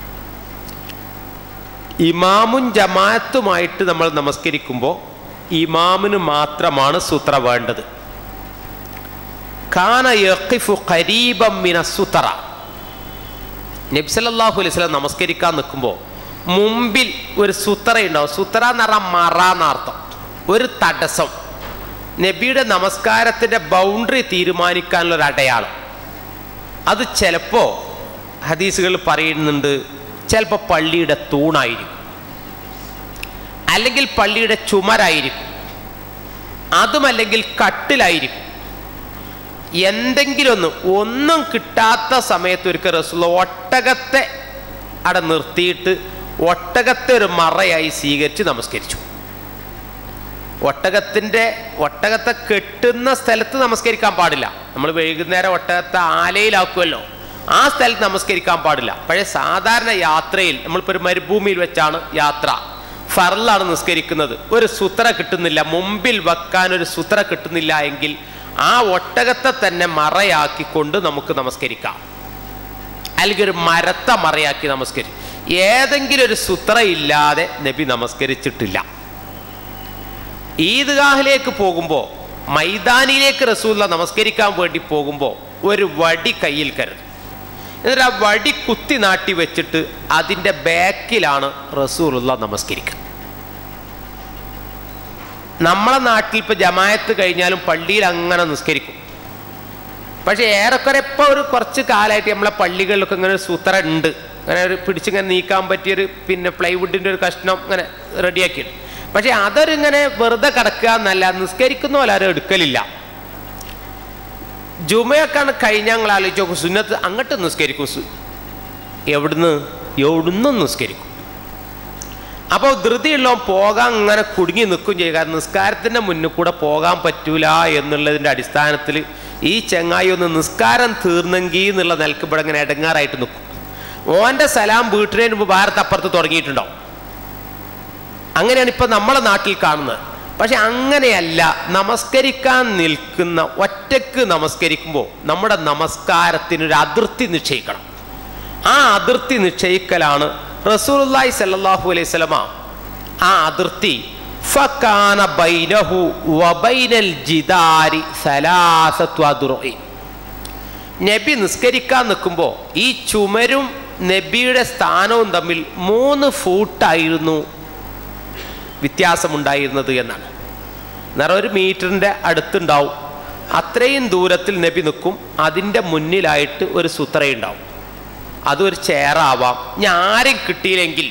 ഇമാമും ജമാഅത്തുമായിട്ട് നമ്മൾ നമസ്കരിക്കുമ്പോൾ ഇമാമിന് മാത്രമാണ് സുത്ര വേണ്ടത്. കാന യഖിഫു ഖരീബൻ മിന സുത്ര. നബി സല്ലല്ലാഹു അലൈഹി വസല്ലം നമസ്കരിക്കാൻ നിൽക്കുമ്പോൾ മുമ്പിൽ ഒരു സുത്ര ഉണ്ടാവും. സുത്ര എന്ന് പറഞ്ഞാൽ മറ എന്നർത്ഥം, ഒരു തടസ്സം. നബിയുടെ നമസ്കാരത്തിൻ്റെ ബൗണ്ടറി തീരുമാനിക്കാനുള്ള ഒരു അടയാളം. അത് ചിലപ്പോൾ ഹദീസുകൾ പറയുന്നുണ്ട്, ചിലപ്പോൾ പള്ളിയുടെ തൂണായിരിക്കും, അല്ലെങ്കിൽ പള്ളിയുടെ ചുമരായിരിക്കും, അതുമല്ലെങ്കിൽ കട്ടിലായിരിക്കും. എന്തെങ്കിലും ഒന്ന് ഒന്നും കിട്ടാത്ത സമയത്ത് ഒരിക്കൽ റസൂൽ ഒട്ടകത്തെ അവിടെ നിർത്തിയിട്ട് ഒട്ടകത്തെ ഒരു മറയായി സ്വീകരിച്ച് നമസ്കരിച്ചു. ഒട്ടകത്തിൻ്റെ ഒട്ടകത്തെ കെട്ടുന്ന സ്ഥലത്ത് നമസ്കരിക്കാൻ പാടില്ല. നമ്മൾ വൈകുന്നേരം ഒട്ടകത്തെ ആലയിലാക്കുമല്ലോ, ആ സ്ഥലത്ത് നമസ്കരിക്കാൻ പാടില്ല. പക്ഷേ സാധാരണ യാത്രയിൽ നമ്മളിപ്പോൾ ഒരു മരുഭൂമിയിൽ വെച്ചാണ് യാത്ര, ഫർളാണ് നിസ്കരിക്കുന്നത്, ഒരു സുത്ര കിട്ടുന്നില്ല, മുമ്പിൽ വെക്കാൻ ഒരു സുത്ര കിട്ടുന്നില്ല എങ്കിൽ ആ ഒട്ടകത്തെ തന്നെ മറയാക്കിക്കൊണ്ട് നമുക്ക് നമസ്കരിക്കാം, അല്ലെങ്കിൽ ഒരു മരത്തെ മറയാക്കി നമസ്കരിക്കും. ഏതെങ്കിലും ഒരു സുത്ര ഇല്ലാതെ നബി നമസ്കരിച്ചിട്ടില്ല. ഈദ്ഗാഹിലേക്ക് പോകുമ്പോൾ, മൈതാനിയിലേക്ക് റസൂലുള്ളാഹി നമസ്കരിക്കാൻ വേണ്ടി പോകുമ്പോൾ ഒരു വടി കയ്യിൽ കരുതും. എന്നിട്ട് ആ വടി കുത്തി നാട്ടി വെച്ചിട്ട് അതിൻ്റെ ബാക്കിലാണ് റസൂലുള്ളാഹി നമസ്കരിക്കുക. നമ്മളെ നാട്ടിൽ ഇപ്പോൾ ജമാഅത്ത് കഴിഞ്ഞാലും പള്ളിയിൽ അങ്ങനെ നിസ്കരിക്കും. പക്ഷേ ഏറെക്കുറെ ഇപ്പോൾ ഒരു കുറച്ച് കാലമായിട്ട് നമ്മളെ പള്ളികളിലൊക്കെ ഇങ്ങനെ ഒരു സൂത്ര ഉണ്ട്, അങ്ങനെ ഒരു പിടിച്ചിങ്ങനെ നീക്കാൻ പറ്റിയൊരു പിന്നെ പ്ലൈവുഡിൻ്റെ ഒരു കഷ്ണം ഇങ്ങനെ റെഡിയാക്കിയിട്ട്. പക്ഷേ അതൊരിങ്ങനെ വെറുതെ കിടക്കുക എന്നല്ല, നിസ്കരിക്കുന്ന പോലെ ആരും എടുക്കലില്ല. ജുമയൊക്കെയാണ് കഴിഞ്ഞ ഞങ്ങൾ ആലോചിച്ച് നോക്കും, സുന്നത്ത് അങ്ങോട്ട് നിസ്കരിക്കും, എവിടുന്ന് എവിടുന്നും നിസ്കരിക്കും. അപ്പോൾ ധൃതിയുള്ള പോകാൻ ഇങ്ങനെ കുടുങ്ങി നിൽക്കും ചെയ്യുക. നിസ്കാരത്തിൻ്റെ മുന്നിൽ കൂടെ പോകാൻ പറ്റൂല എന്നുള്ളതിൻ്റെ അടിസ്ഥാനത്തിൽ ഈ ചെങ്ങായി ഒന്ന് നിസ്കാരം തീർന്നെങ്കിൽ എന്നുള്ള നിലക്ക് ഇവിടെ ഇങ്ങനെ ഇടങ്ങാറായിട്ട് നിൽക്കും. ഓൻ്റെ സലാം വീട്ടിന് മുമ്പ് ഭാരതപ്പുറത്ത് തുടങ്ങിയിട്ടുണ്ടാവും. അങ്ങനെയാണ് ഇപ്പം നമ്മളെ നാട്ടിൽ കാണുന്നത്. പക്ഷെ അങ്ങനെയല്ല, നമസ്കരിക്കാൻ നിൽക്കുന്ന ഒറ്റയ്ക്ക് നമസ്കരിക്കുമ്പോൾ നമ്മുടെ നമസ്കാരത്തിനൊരു അതിർത്തി നിശ്ചയിക്കണം. ആ അതിർത്തി നിശ്ചയിക്കലാണ് റസൂലുള്ളാഹി സ്വല്ലല്ലാഹു അലൈഹി വസല്ലമ. ആ അതിർത്തി ഫകാന ബൈനഹു വബൈനൽ ജിദാരി സലാസത്തു അദ്റുഇ. നബി നിസ്കരിക്കാൻ നിൽക്കുമ്പോൾ ഈ ചുമരും നബിയുടെ സ്ഥാനവും തമ്മിൽ മൂന്ന് ഫൂട്ടായിരുന്നു വ്യത്യാസമുണ്ടായിരുന്നത് എന്നാണ്. എന്നാൽ ഒരു മീറ്ററിൻ്റെ അടുത്തുണ്ടാവും. അത്രയും ദൂരത്തിൽ നബി നിൽക്കും. അതിൻ്റെ മുന്നിലായിട്ട് ഒരു സുത്രയുണ്ടാവും. അതൊരു ചെയറാവാം. ഇനി ആരും കിട്ടിയില്ലെങ്കിൽ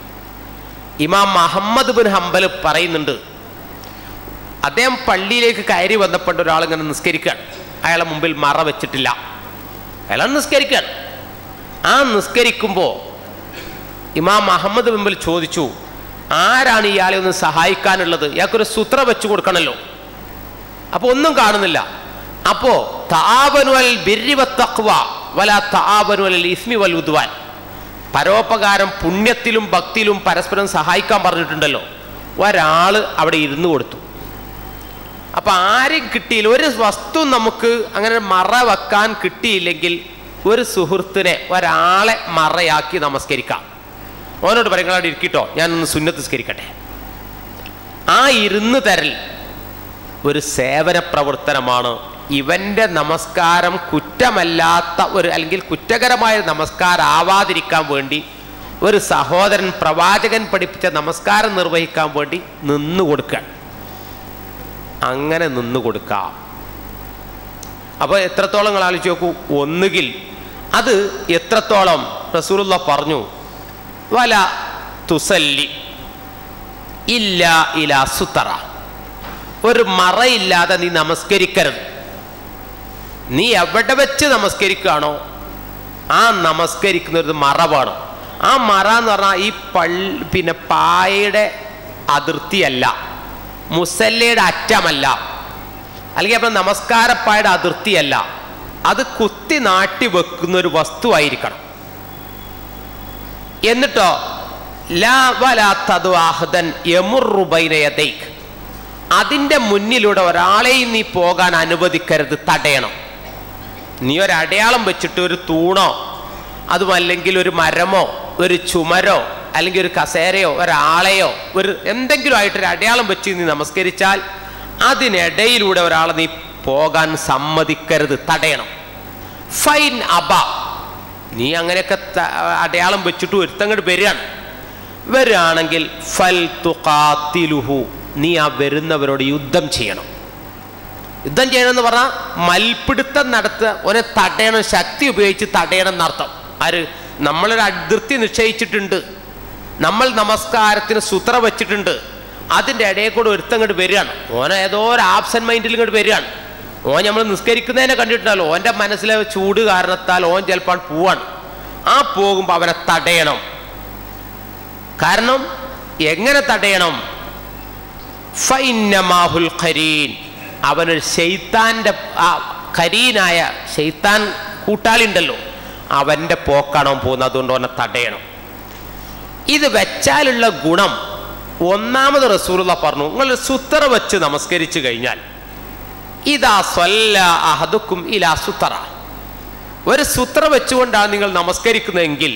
ഇമാം മുഹമ്മദ് ബിൻ ഹംബൽ പറയുന്നുണ്ട്, അദ്ദേഹം പള്ളിയിലേക്ക് കയറി വന്നപ്പോൾ ഒരാളിങ്ങനെ നിസ്കരിക്കുകയാണ്. അയാളെ മുമ്പിൽ മറ വെച്ചിട്ടില്ല, അയാളെ നിസ്കരിക്കുകയാണ്. ആ നിസ്കരിക്കുമ്പോൾ ഇമാം മുഹമ്മദ് ബിൻ ഹംബൽ ചോദിച്ചു, ആരാണ് ഇയാളെ ഒന്ന് സഹായിക്കാനുള്ളത്? ഇയാൾക്കൊരു സുത്ര വെച്ചു കൊടുക്കണമല്ലോ. അപ്പോൾ ഒന്നും കാണുന്നില്ല. അപ്പോൾ തആവനു അൽ ബിർരി വത്തഖ്വ വലാ തആവനു അൽ ഇസ്മി വൽ ഉദ്വാൻ, പരോപകാരം പുണ്യത്തിലും ഭക്തിയിലും പരസ്പരം സഹായിക്കാൻ പറഞ്ഞിട്ടുണ്ടല്ലോ. ഒരാൾ അവിടെ ഇരുന്ന് കൊടുത്തു. അപ്പം ആരും കിട്ടിയില്ല, ഒരു വസ്തു നമുക്ക് അങ്ങനെ മറ വെക്കാൻ കിട്ടിയില്ലെങ്കിൽ ഒരു സുഹൃത്തിനെ, ഒരാളെ മറയാക്കി നമസ്കരിക്കാം. ഓനോട് പറയും, അവിടെ ഇരിക്കട്ടോ, ഞാനൊന്ന് സുന്നത്ത് നിസ്കരിക്കട്ടെ. ആ ഇരുന്ന് തരൽ ഒരു സേവന പ്രവർത്തനമാണ്. ഇവൻ്റെ നമസ്കാരം കുറ്റമല്ലാത്ത ഒരു അല്ലെങ്കിൽ കുറ്റകരമായ നമസ്കാരം ആവാതിരിക്കാൻ വേണ്ടി ഒരു സഹോദരൻ പ്രവാചകൻ പഠിപ്പിച്ച നമസ്കാരം നിർവഹിക്കാൻ വേണ്ടി നിന്നു കൊടുക്കാൻ, അങ്ങനെ നിന്നു കൊടുക്കാം. അപ്പോൾ എത്രത്തോളം നിങ്ങൾ ആലോചിച്ച് നോക്കൂ. ഒന്നുകിൽ അത് എത്രത്തോളം റസൂലുള്ള പറഞ്ഞു, വല തുസല്ലി ഇല്ല ഇലാ സുത്തറ, ഒരു മറയില്ലാതെ നീ നമസ്കരിക്കരുത്. നീ എവിടെ വെച്ച് നമസ്കരിക്കുകയാണോ ആ നമസ്കരിക്കുന്നത് മറ വേണം. ആ മറ എന്ന് പറഞ്ഞാൽ ഈ പള്ളി പിന്നെ പായയുടെ അതിർത്തിയല്ല, മുസല്ലയുടെ അറ്റമല്ല, അല്ലെങ്കിൽ അപ്പം നമസ്കാരപ്പായുടെ അതിർത്തിയല്ല, അത് കുത്തി നാട്ടി വെക്കുന്ന ഒരു വസ്തുവായിരിക്കണം. എന്നിട്ടോ ലാ വലാ തദ്വാഹദൻ യമുറു ബൈന യദൈക്, അതിൻ്റെ മുന്നിലൂടെ ഒരാളെയും നീ പോകാൻ അനുവദിക്കരുത്, തടയണം. നീ ഒരടയാളം വെച്ചിട്ട് ഒരു തൂണോ അതുമല്ലെങ്കിൽ ഒരു മരമോ ഒരു ചുമരോ അല്ലെങ്കിൽ ഒരു കസേരയോ ഒരാളെയോ ഒരു എന്തെങ്കിലും ആയിട്ടൊരു അടയാളം വെച്ച് നീ നമസ്കരിച്ചാൽ അതിനിടയിലൂടെ ഒരാളെ നീ പോകാൻ സമ്മതിക്കരുത്, തടയണം. ഫൈൻ അബ, നീ അങ്ങനെയൊക്കെ അടയാളം വെച്ചിട്ട് ഒരുത്തങ്ങോട്ട് വരികയാണ് വരികയാണെങ്കിൽ ഫൽ തുഖാത്തിലുഹു, നീ ആ വരുന്നവരോട് യുദ്ധം ചെയ്യണം. യുദ്ധം ചെയ്യണമെന്ന് പറഞ്ഞാൽ മൽപിടുത്തം നടത്തുക, ഓനെ തടയണം, ശക്തി ഉപയോഗിച്ച് തടയണം എന്നർത്ഥം. ആര്? നമ്മളൊരു അതിർത്തി നിശ്ചയിച്ചിട്ടുണ്ട്, നമ്മൾ നമസ്കാരത്തിന് സുത്ര വെച്ചിട്ടുണ്ട്, അതിൻ്റെ ഇടയിൽ കൂടെ ഒരുത്തങ്ങോട്ട് വരികയാണ്, ഓനെ ഏതോ ഒരു ആബ്സെന്റ് മൈൻഡിൽ ഇങ്ങോട്ട് വരികയാണ്. ഓൻ നമ്മൾ നിസ്കരിക്കുന്നതിനെ കണ്ടിട്ടുണ്ടല്ലോ, ഓൻ്റെ മനസ്സിലെ ചൂട് കാരണത്താൽ ഓൻ ചിലപ്പോൾ പോവാണ്. ആ പോകുമ്പോൾ അവനെ തടയണം. കാരണം എങ്ങനെ തടയണം? ഫൈന്നമാഹുൽ ഖരീൻ, അവനൊരു ശൈത്താൻ്റെ ആ ഖരീനായ ശൈത്താൻ കൂട്ടാളി ഉണ്ടല്ലോ, അവൻ്റെ പോക്കാണോ പോകുന്നത്, അതുകൊണ്ട് അവനെ തടയണം. ഇത് വെച്ചാലുള്ള ഗുണം ഒന്നാമത് റസൂലുള്ള പറഞ്ഞു, നിങ്ങൾ സുത്തറ വെച്ച് നമസ്കരിച്ചു കഴിഞ്ഞാൽ ഇതാ സ്വല്ല അഹദുക്കും ഇലാ സുത്തറ, ഒരു സുത്ര വെച്ചുകൊണ്ടാണ് നിങ്ങൾ നമസ്കരിക്കുന്നതെങ്കിൽ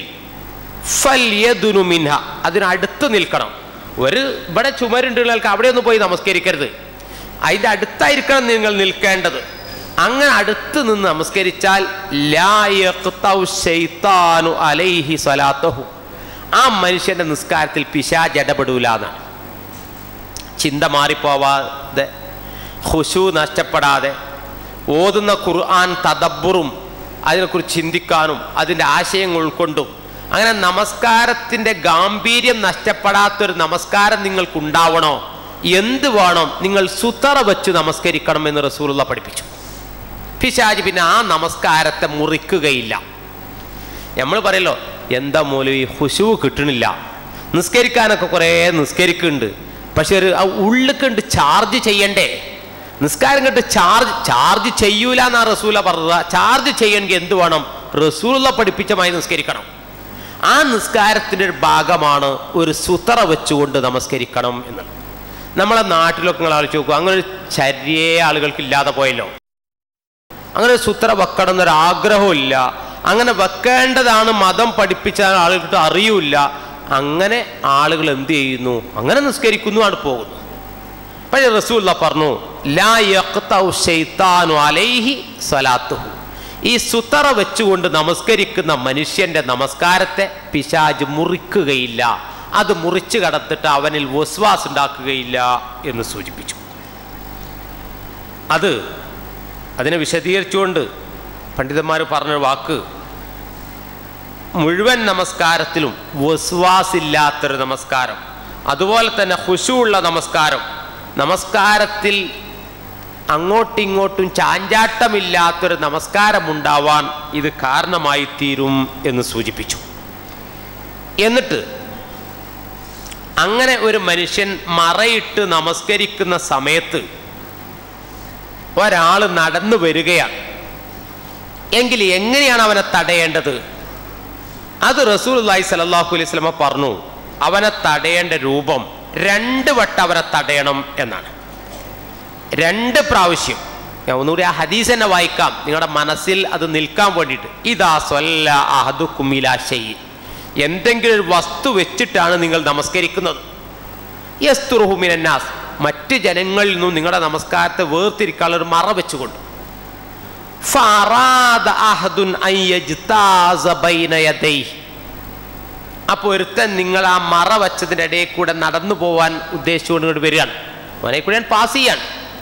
ഫൽയദുനു മിൻഹ, അതിനടുത്ത് നിൽക്കണം. ഒരു ഇവിടെ ചുമരുണ്ടുകൾക്ക് അവിടെ ഒന്നും പോയി നമസ്കരിക്കരുത്, അതിൻ്റെ അടുത്തായിരിക്കണം നിങ്ങൾ നിൽക്കേണ്ടത്. അങ്ങനെ അടുത്ത് നിന്ന് നമസ്കരിച്ചാൽ ലാ യഖ്തഉ ശൈത്താനു അലൈഹി സ്വലാത്തഹു, ആ മനുഷ്യൻ്റെ നിസ്കാരത്തിൽ പിശാച് ഇടപെടൂല എന്നാണ്. ചിന്ത മാറിപ്പോവാതെ, ഖുശൂ നഷ്ടപ്പെടാതെ, ഓതുന്ന ഖുർആൻ തദബ്ബുറും അതിനെക്കുറിച്ച് ചിന്തിക്കാനും അതിൻ്റെ ആശയങ്ങൾ ഉൾക്കൊണ്ടും അങ്ങനെ നമസ്കാരത്തിൻ്റെ ഗാംഭീര്യം നഷ്ടപ്പെടാത്തൊരു നമസ്കാരം നിങ്ങൾക്കുണ്ടാവണോ, എന്ത് വേണം? നിങ്ങൾ സുത്തറ വെച്ച് നമസ്കരിക്കണം എന്ന് റസൂലുള്ള പഠിപ്പിച്ചു. പിശാച് പിന്നെ ആ നമസ്കാരത്തെ മുറിക്കുകയില്ല. നമ്മൾ പറയല്ലോ, എന്താ മൗലവി ഖുശൂ കിട്ടണില്ല, നിസ്കരിക്കാനൊക്കെ കുറേ നിസ്കരിക്കുന്നുണ്ട്, പക്ഷെ ഒരു ഉള്ളിൽ കണ്ട് ചാർജ് ചെയ്യണ്ടേ, നിസ്കാരം കണ്ട് ചാർജ് ചാർജ് ചെയ്യൂല എന്നാ റസൂല പറഞ്ഞത്. ചാർജ് ചെയ്യണമെങ്കിൽ എന്ത് വേണം? റസൂലുള്ള പഠിപ്പിച്ചമായി നിസ്കരിക്കണം. ആ നിസ്കാരത്തിൻ്റെ ഒരു ഭാഗമാണ് ഒരു സുത്തറ വെച്ചുകൊണ്ട് നമസ്കരിക്കണം എന്നുള്ളത്. നമ്മളെ നാട്ടിലൊക്കെ നിങ്ങൾ ആലോചിച്ച് നോക്കുക, അങ്ങനെ ഒരു ചര്യേ ആളുകൾക്ക് ഇല്ലാതെ പോയല്ലോ. അങ്ങനെ ഒരു സുത്തറ വെക്കണം എന്നൊരാഗ്രഹവും ഇല്ല, അങ്ങനെ വെക്കേണ്ടതാണ് മതം പഠിപ്പിച്ച ആളുകൾക്ക് അറിയൂല. അങ്ങനെ ആളുകൾ എന്ത് ചെയ്യുന്നു? അങ്ങനെ നിസ്കരിക്കുന്നു, ആണ് പോകുന്നു. പക്ഷേ റസൂലുള്ള പറഞ്ഞു, ലാ യഖ്തഉ ശൈത്താനു അലൈഹി സ്വലാത്തുഹു, ഈ സുത്തറ വെച്ചുകൊണ്ട് നമസ്കരിക്കുന്ന മനുഷ്യന്റെ നമസ്കാരത്തെ പിശാച് മുറിക്കുകയില്ല, അത് മുറിച്ചു കടത്തിട്ട് അവനിൽ വസ്വാസ് ഉണ്ടാക്കുകയില്ല എന്ന് സൂചിപ്പിച്ചു. അത് അതിനെ വിശദീകരിച്ചുകൊണ്ട് പണ്ഡിതന്മാർ പറഞ്ഞ വാക്ക്, മുഴുവൻ നമസ്കാരത്തിലും വസ്വാസില്ലാത്തൊരു നമസ്കാരം, അതുപോലെ തന്നെ ഖുശൂഉള്ള നമസ്കാരം, നമസ്കാരത്തിൽ അങ്ങോട്ടിങ്ങോട്ടും ചാഞ്ചാട്ടമില്ലാത്തൊരു നമസ്കാരം ഉണ്ടാവാൻ ഇത് കാരണമായി തീരും എന്ന് സൂചിപ്പിച്ചു. എന്നിട്ട് അങ്ങനെ ഒരു മനുഷ്യൻ മറയിട്ട് നമസ്കരിക്കുന്ന സമയത്ത് ഒരാൾ നടന്നു വരികയാണ് എങ്കിൽ എങ്ങനെയാണ് അവനെ തടയേണ്ടത്? അത് റസൂലുള്ളാഹി സ്വല്ലല്ലാഹു അലൈഹി വസല്ലം പറഞ്ഞു, അവനെ തടയേണ്ട രൂപം രണ്ട് വട്ടം അവനെ തടയണം എന്നാണ്. രണ്ട് പ്രാവശ്യം. ഞാൻ ഒന്നുകൂടി ആ ഹദീസ് തന്നെ വായിക്കാം, നിങ്ങളുടെ മനസ്സിൽ അത് നിൽക്കാൻ വേണ്ടിയിട്ട്. ഇദാ സ്വല്ല അഹദുക്കും ഇലാ ശൈഇൻ, എന്തെങ്കിലും ഒരു വസ്തു വെച്ചിട്ടാണ് നിങ്ങൾ നമസ്കരിക്കുന്നത്. യസ്തുറുഹു മിനന്നാസ്, മറ്റ് ജനങ്ങളിൽ നിന്നും നിങ്ങളുടെ നമസ്കാരത്തെ വേർതിരിക്കാനുള്ള ഒരു മറ വെച്ചുകൊണ്ട്. ഫഅറാദ അഹദുൻ അൻ യജ്താസ ബൈന യദൈഹി. അപ്പോൾ ഒരുത്തൻ നിങ്ങൾ ആ മറ വച്ചതിൻ്റെ ഇടയിൽ കൂടെ നടന്നു പോവാൻ ഉദ്ദേശിച്ചുകൊണ്ട് ഇങ്ങോട്ട് വരികയാണ്, അവനെ കൂടെ ഞാൻ പാസ് ചെയ്യാൻ.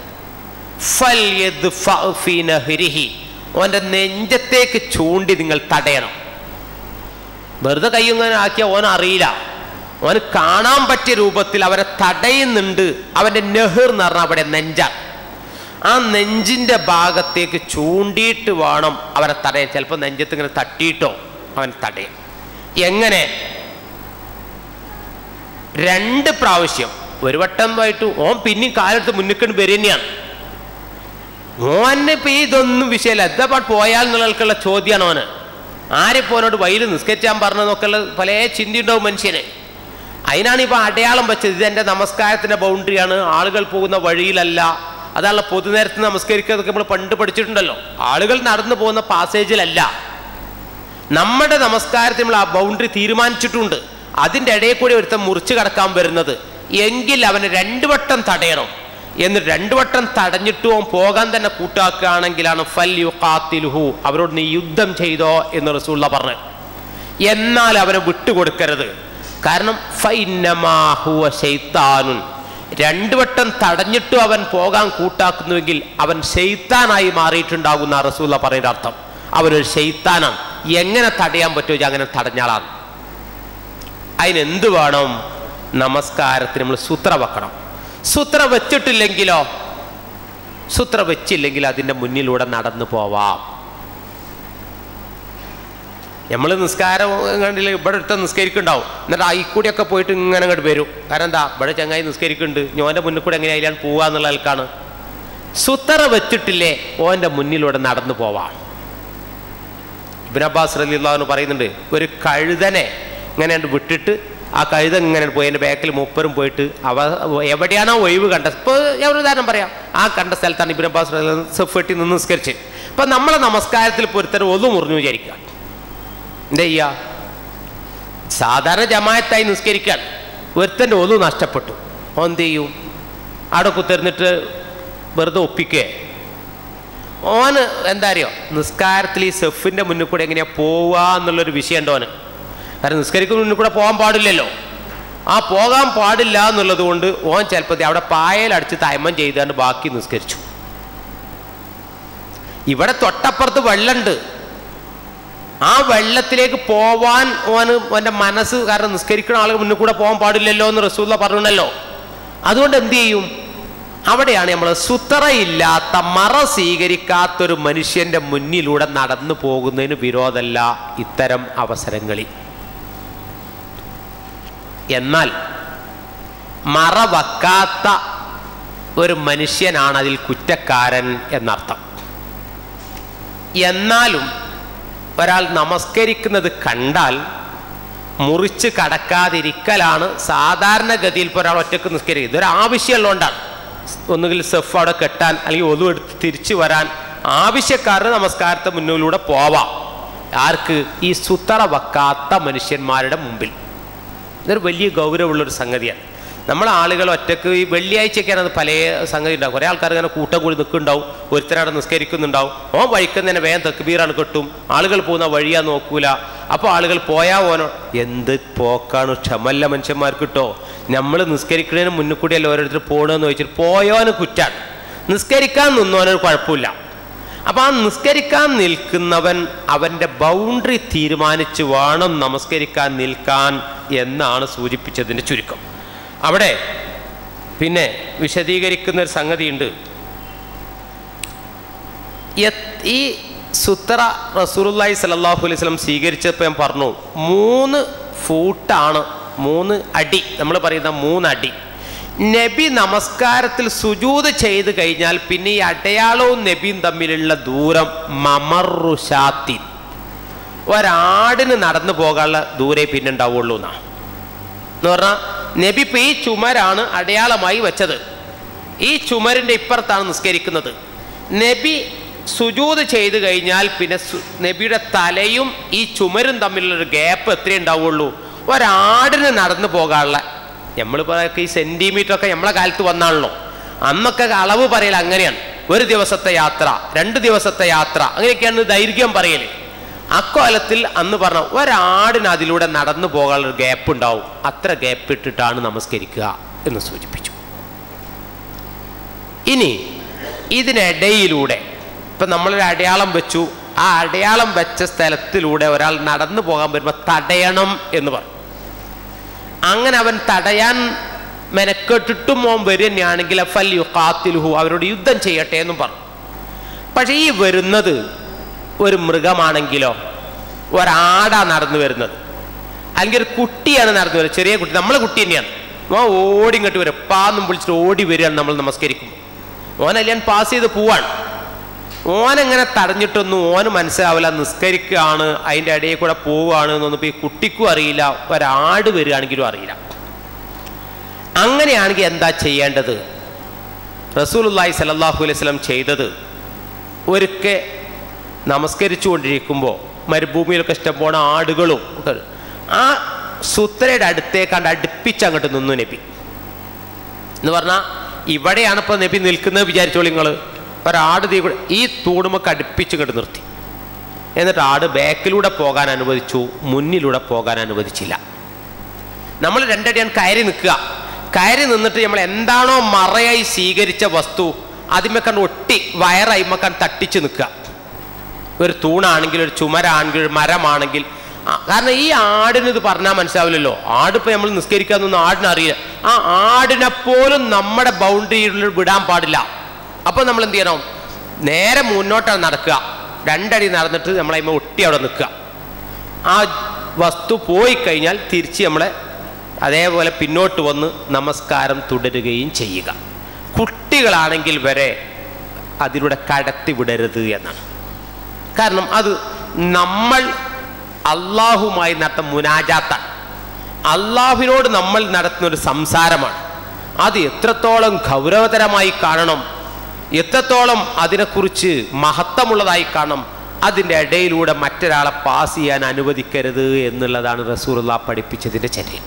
ഫൽയദ്ഫഅ ഫീ നഹ്രിഹി, ഓൻ്റെ നെഞ്ചത്തേക്ക് ചൂണ്ടി നിങ്ങൾ തടയണം. വെറുതെ കയ്യൊങ്ങനെ ആക്കിയാൽ ഓൻ അറിയില്ല, ഓന് കാണാൻ പറ്റിയ രൂപത്തിൽ അവരെ തടയുന്നുണ്ട്. അവൻ്റെ നെഹ്ർ എന്ന് പറഞ്ഞാൽ അവിടെ നെഞ്ചാണ്. ആ നെഞ്ചിൻ്റെ ഭാഗത്തേക്ക് ചൂണ്ടിയിട്ട് വേണം അവരെ തടയാൻ. ചിലപ്പോൾ നെഞ്ചത്ത് ഇങ്ങനെ തട്ടിയിട്ടോ അവൻ തടയും. എങ്ങനെ? രണ്ട് പ്രാവശ്യം. ഒരു വട്ടം പോയിട്ട് ഓൻ പിന്നെയും കാലെടുത്ത് മുന്നിക്കൊണ്ട് വരിക തന്നെയാണ്. ഓനെ ഇപ്പം ഇതൊന്നും വിഷയമല്ല, എന്താ പാട്ട് പോയാൽ എന്നുള്ളവർക്കുള്ള ചോദ്യമാണ് ഓന്. ആരെപ്പോനോട് വയൽ നിസ്കരിച്ചാൻ പറഞ്ഞതൊക്കെയുള്ള പല ചിന്തയുണ്ടാവും മനുഷ്യന്. അതിനാണ് ഇപ്പം അടയാളം വെച്ചത്. ഇതെൻ്റെ നമസ്കാരത്തിൻ്റെ ബൗണ്ടറിയാണ്, ആളുകൾ പോകുന്ന വഴിയിലല്ല. അതാണല്ലോ പൊതുനേരത്ത് നമസ്കരിക്കുന്നതൊക്കെ നമ്മൾ പണ്ട് പഠിച്ചിട്ടുണ്ടല്ലോ. ആളുകൾ നടന്നു പോകുന്ന പാസേജിലല്ല. നമ്മുടെ നമസ്കാരത്തിൽ നമ്മൾ ആ ബൗണ്ടറി തീരുമാനിച്ചിട്ടുണ്ട്. അതിൻ്റെ ഇടയിൽ കൂടി ഒരുത്തം മുറിച്ച് കടക്കാൻ വരുന്നത് എങ്കിൽ അവന് രണ്ടു വട്ടം തടയണം. എന്നിട്ട് രണ്ടു വട്ടം തടഞ്ഞിട്ട് അവൻ പോകാൻ തന്നെ കൂട്ടാക്കുകയാണെങ്കിലാണ് ഫൽ യുഖാത്തിലുഹു, അവരോട് നീ യുദ്ധം ചെയ്തോ എന്ന് റസൂലുള്ള പറഞ്ഞു. എന്നാൽ അവനെ വിട്ടുകൊടുക്കരുത്. കാരണം ഫഇന്നമാ ഹുവ ശൈത്താനുൻ, രണ്ടു വട്ടം തടഞ്ഞിട്ടും അവൻ പോകാൻ കൂട്ടാക്കുന്നുവെങ്കിൽ അവൻ ശൈത്താനായി മാറിയിട്ടുണ്ടാകുന്ന റസൂലുള്ള പറയുന്ന അർത്ഥം. അവനൊരു ശൈത്താനാണ്. എങ്ങനെ തടയാൻ പറ്റുമോ അങ്ങനെ തടഞ്ഞാളാണ്. അതിനെന്ത് വേണം? നമസ്കാരത്തിന് നമ്മൾ സൂത്ര വെക്കണം. സൂത്ര വെച്ചിട്ടില്ലെങ്കിലോ? സൂത്ര വെച്ചില്ലെങ്കിൽ അതിൻ്റെ മുന്നിലൂടെ നടന്നു പോവാം. നമ്മൾ നിസ്കാരം കണ്ടില്ല, ഇവിടെ അടുത്ത നിസ്കരിക്കുന്നുണ്ടാവും. എന്നിട്ട് ആയിക്കൂടിയൊക്കെ പോയിട്ട് ഇങ്ങനെ അങ്ങോട്ട് വരും. കാരണം എന്താ, ഇവിടെ ചങ്ങായി നിസ്കരിക്കുന്നുണ്ട്, ഞോൻ്റെ മുന്നിൽ കൂടെ എങ്ങനെ അതിലാണ് പോവുക എന്നുള്ള ആൾക്കാണ്. സൂത്ര വെച്ചിട്ടില്ലേ ഓൻ്റെ മുന്നിലൂടെ നടന്നു പോവാം. ഇബ്നു അബ്ബാസ് റളിയല്ലാഹു അൻഹു പറയുന്നുണ്ട്, ഒരു കഴുതനെ ഇങ്ങനെ വിട്ടിട്ട് ആ കഴുത ഇങ്ങനെ പോയി എൻ്റെ ബാക്കിൽ മൂപ്പരും പോയിട്ട് അവ എവിടെയാണോ ഒഴിവ് കണ്ട, ഇപ്പോൾ ഞാൻ ഒരു ഉദാഹരണം പറയാം, ആ കണ്ട സ്ഥലത്താണ് ഇബ്നു അബ്ബാസ് സെഫെട്ടി നിന്ന് നിസ്കരിച്ച്. ഇപ്പം നമ്മളെ നമസ്കാരത്തിൽ പൊരുത്തരം ഒന്നു മുറിഞ്ഞു വിചാരിക്കുക, എന്താ ചെയ്യുക? സാധാരണ ജമാഅത്തായി നിസ്കരിക്കാൻ ഒരുത്തൻ്റെ ഒന്നു നഷ്ടപ്പെട്ടു, ഓൻ എന്ത് ചെയ്യും? അവിടെ കുത്തിരുന്നിട്ട് വെറുതെ ഒപ്പിക്കേ? ഓന് എന്താ അറിയോ, നിസ്കാരത്തിൽ ഈ സെഫിൻ്റെ മുന്നിൽ കൂടെ എങ്ങനെയാണ് പോവുക എന്നുള്ളൊരു വിഷയമുണ്ട് ഓന്. കാരണം നിസ്കരിക്കുന്ന മുന്നിൽ കൂടെ പോകാൻ പാടില്ലല്ലോ. ആ പോകാൻ പാടില്ല എന്നുള്ളത് കൊണ്ട് ഓൻ ചിലപ്പോൾ അവിടെ പായലടിച്ച് തൈമം ചെയ്താണ്ട് ബാക്കി നിസ്കരിച്ചു. ഇവിടെ തൊട്ടപ്പുറത്ത് വെള്ളമുണ്ട്, ആ വെള്ളത്തിലേക്ക് പോവാൻ ഓന് ഓൻ്റെ മനസ്സ്, കാരണം നിസ്കരിക്കുന്ന ആളുകൾ മുന്നിൽ കൂടെ പോകാൻ പാടില്ലല്ലോ എന്ന് റസൂലുള്ള പറഞ്ഞല്ലോ. അതുകൊണ്ട് എന്ത് ചെയ്യും? അവിടെയാണ് നമ്മൾ സുത്തറയില്ലാത്ത മറ സ്വീകരിക്കാത്തൊരു മനുഷ്യൻ്റെ മുന്നിലൂടെ നടന്നു പോകുന്നതിന് വിരോധമല്ല ഇത്തരം അവസരങ്ങളിൽ. എന്നാൽ മറ വക്കാത്ത ഒരു മനുഷ്യനാണ് അതിൽ കുറ്റക്കാരൻ എന്നർത്ഥം. എന്നാലും ഒരാൾ നമസ്കരിക്കുന്നത് കണ്ടാൽ മുറിച്ച് കടക്കാതിരിക്കലാണ് സാധാരണഗതിയിൽ. ഇപ്പോൾ ഒരാൾ ഒറ്റക്ക് നിസ്കരിക്കുക ഇതൊരു ആവശ്യമുള്ളതുകൊണ്ടാണ്. ഒന്നുകിൽ സെഫ് അവിടെ കെട്ടാൻ അല്ലെങ്കിൽ ഒതു എടുത്ത് തിരിച്ചു വരാൻ ആവശ്യക്കാരന് നമസ്കാരത്തെ മുന്നിലൂടെ പോവാം. ആർക്ക്? ഈ സുത്തറ വക്കാത്ത മനുഷ്യന്മാരുടെ മുമ്പിൽ. ഇതൊരു വലിയ ഗൗരവമുള്ളൊരു സംഗതിയാണ്. നമ്മളെ ആളുകൾ ഒറ്റക്ക് ഈ വെള്ളിയാഴ്ചയൊക്കെയാണ് അത് പല സംഗതി ഉണ്ടാവും. കുറേ ആൾക്കാർ ഇങ്ങനെ കൂട്ടം കൂടി നിൽക്കുന്നുണ്ടാവും, ഒരുത്തരവിടെ നിസ്കരിക്കുന്നുണ്ടാവും. ഓൻ വഴിക്കുന്ന തന്നെ വേഗം തെക്കുബീറാണ് കെട്ടും, ആളുകൾ പോകുന്ന വഴിയാ നോക്കൂല. അപ്പോൾ ആളുകൾ പോയാൽ ഓനോ എന്ത് പോക്കാണ്, ക്ഷമല്ല മനുഷ്യന്മാർക്ക് കിട്ടോ. നമ്മൾ നിസ്കരിക്കുന്നതിന് മുന്നിൽ കൂടിയല്ല ഓരോരുത്തർ പോകണമെന്ന് ചോദിച്ചിട്ട് പോയോന് കുറ്റാണ്. നിസ്കരിക്കാൻ നിന്നോനൊരു കുഴപ്പമില്ല. അപ്പം ആ നിസ്കരിക്കാൻ നിൽക്കുന്നവൻ അവൻ്റെ ബൗണ്ടറി തീരുമാനിച്ച് വേണം നമസ്കരിക്കാൻ നിൽക്കാൻ എന്നാണ് സൂചിപ്പിച്ചതിൻ്റെ ചുരുക്കം. അവിടെ പിന്നെ വിശദീകരിക്കുന്ന ഒരു സംഗതിയുണ്ട്. ഈ സുത്ര റസൂലുള്ളാഹി സ്വല്ലല്ലാഹു അലൈഹി വസല്ലം സ്വീകരിച്ചപ്പോൾ ഞാൻ പറഞ്ഞു, മൂന്ന് ഫൂട്ടാണ്, മൂന്ന് അടി, നമ്മൾ പറയുന്ന മൂന്നടി. നബി നമസ്കാരത്തിൽ സുജൂദ് ചെയ്ത് കഴിഞ്ഞാൽ പിന്നെ ഈ അടയാളവും നബിയും തമ്മിലുള്ള ദൂരം മമറുശാത്തിൻ, ഒരാടിന് നടന്നു പോകാനുള്ള ദൂരേ പിന്നെ ഉണ്ടാവുള്ളൂ എന്നാ എന്ന് പറഞ്ഞാൽ, നബി ഇപ്പം ഈ ചുമരാണ് അടയാളമായി വെച്ചത്, ഈ ചുമരിൻ്റെ ഇപ്പുറത്താണ് നിസ്കരിക്കുന്നത്. നബി സുജൂദ് ചെയ്ത് കഴിഞ്ഞാൽ പിന്നെ നബിയുടെ തലയും ഈ ചുമരും തമ്മിലുള്ളൊരു ഗ്യാപ്പ് എത്രയേ ഉണ്ടാവുള്ളൂ? ഒരാടിന് നടന്നു പോകാനുള്ള. നമ്മൾ പറയൊക്കെ ഈ സെൻറ്റിമീറ്ററൊക്കെ നമ്മളെ കാലത്ത് വന്നാണല്ലോ, അന്നൊക്കെ അളവ് പറയൽ അങ്ങനെയാണ്. ഒരു ദിവസത്തെ യാത്ര, രണ്ട് ദിവസത്തെ യാത്ര, അങ്ങനെയൊക്കെയാണ് ദൈർഘ്യം പറയല്. അക്കാലത്തിൽ അന്ന് പറഞ്ഞ ഒരാടിന് അതിലൂടെ നടന്നു പോകാനുള്ള ഗ്യാപ്പ് ഉണ്ടാവും, അത്ര ഗ്യാപ്പ് ഇട്ടിട്ടാണ് നമസ്കരിക്കുക എന്ന് സൂചിപ്പിച്ചു. ഇനി ഇതിനിടയിലൂടെ ഇപ്പം നമ്മളൊരു അടയാളം വെച്ചു, ആ അടയാളം വെച്ച സ്ഥലത്തിലൂടെ ഒരാൾ നടന്നു പോകാൻ വരുമ്പോൾ തടയണം എന്ന് പറഞ്ഞു. അങ്ങനെ അവൻ തടയാൻ മെനക്കെട്ടിട്ടും മോൻ വരുന്നയാണെങ്കിൽ ഫൽ യുഖാത്തിലുഹു, അവരോട് യുദ്ധം ചെയ്യട്ടെ എന്നും പറഞ്ഞു. പക്ഷേ ഈ വരുന്നത് ഒരു മൃഗമാണെങ്കിലോ, ഒരാടാ നടന്നു വരുന്നത്, അല്ലെങ്കിൽ ഒരു കുട്ടിയാണ് നടന്നു വരുന്നത്, ചെറിയ കുട്ടി, നമ്മളെ കുട്ടി തന്നെയാണ്, മോൻ ഓടി ഇങ്ങോട്ട് വരും, പാന്നും വിളിച്ചിട്ട് ഓടി വരികയാണ് നമ്മൾ നമസ്കരിക്കുമ്പോൾ. ഓനല്ല പാസ് ചെയ്ത് പോവാണ്. ഓനെങ്ങനെ തടഞ്ഞിട്ടൊന്നും ഓന് മനസ്സിലാവില്ല, നിസ്കരിക്കുകയാണ്, അതിൻ്റെ ഇടയിൽ കൂടെ പോവുകയാണ് എന്നൊന്നും ഇപ്പോൾ ഈ കുട്ടിക്കും അറിയില്ല, ഒരാട് വരികയാണെങ്കിലും അറിയില്ല. അങ്ങനെയാണെങ്കിൽ എന്താ ചെയ്യേണ്ടത്? റസൂലുള്ളാഹി സ്വല്ലല്ലാഹു അലൈഹി വസല്ലം ചെയ്തത്, ഒരിക്കൽ നമസ്കരിച്ചു കൊണ്ടിരിക്കുമ്പോൾ മരുഭൂമിയിലൊക്കെ ഇഷ്ടം പോണ ആടുകളും ആ സുത്രയുടെ അടുത്തേക്കാണ്ട് അടുപ്പിച്ച് അങ്ങോട്ട് നിന്നു നബി. എന്ന് പറഞ്ഞാൽ ഇവിടെയാണ് ഇപ്പോൾ നബി നിൽക്കുന്നത് വിചാരിച്ചോളി നിങ്ങൾ. ഒരാട് തീ കൂടെ ഈ തൂണുമൊക്കെ അടുപ്പിച്ച് ഇങ്ങോട്ട് നിർത്തി. എന്നിട്ട് ആട് ബാക്കിലൂടെ പോകാൻ അനുവദിച്ചു, മുന്നിലൂടെ പോകാൻ അനുവദിച്ചില്ല. നമ്മൾ രണ്ടടിയാണ് കയറി നിൽക്കുക. കയറി നിന്നിട്ട് നമ്മൾ എന്താണോ മറയായി സ്വീകരിച്ച വസ്തു അതിമേക്കാണ്ട് ഒട്ടി വയറയിമക്കാൻ തട്ടിച്ച് നിൽക്കുക. ഒരു തൂണാണെങ്കിൽ, ഒരു ചുമരാണെങ്കിൽ, ഒരു മരമാണെങ്കിൽ. കാരണം ഈ ആടിന് ഇത് പറഞ്ഞാൽ മനസ്സിലാവില്ലല്ലോ. ആടിപ്പോൾ നമ്മൾ നിസ്കരിക്കാന്നൊന്നും ആടിനറിയില്ല. ആ ആടിനെ പോലും നമ്മുടെ ബൗണ്ടറിയിൽ വിടാൻ പാടില്ല. അപ്പോൾ നമ്മൾ എന്ത് ചെയ്യണം? നേരെ മുന്നോട്ടാണ് നടക്കുക. രണ്ടടി നടന്നിട്ട് നമ്മളതിമ ഒട്ടി അവിടെ നിൽക്കുക. ആ വസ്തു പോയി കഴിഞ്ഞാൽ തിരിച്ച് നമ്മളെ അതേപോലെ പിന്നോട്ട് വന്ന് നമസ്കാരം തുടരുകയും ചെയ്യുക. കുട്ടികളാണെങ്കിൽ വരെ അതിലൂടെ കടത്തി വിടരുത് എന്നാണ്. കാരണം അത് നമ്മൾ അള്ളാഹുമായി നടത്തുന്ന മുനാജാത്താണ്. അള്ളാഹുവിനോട് നമ്മൾ നടത്തുന്ന ഒരു സംസാരമാണ്. അത് എത്രത്തോളം ഗൗരവതരമായി കാണണം, എത്രത്തോളം അതിനെക്കുറിച്ച് മഹത്വമുള്ളതായി കാണണം. അതിൻ്റെ ഇടയിലൂടെ മറ്റൊരാളെ പാസ് ചെയ്യാൻ അനുവദിക്കരുത് എന്നുള്ളതാണ് റസൂലുള്ളാഹി പഠിപ്പിച്ചതിൻ്റെ ചര്യ.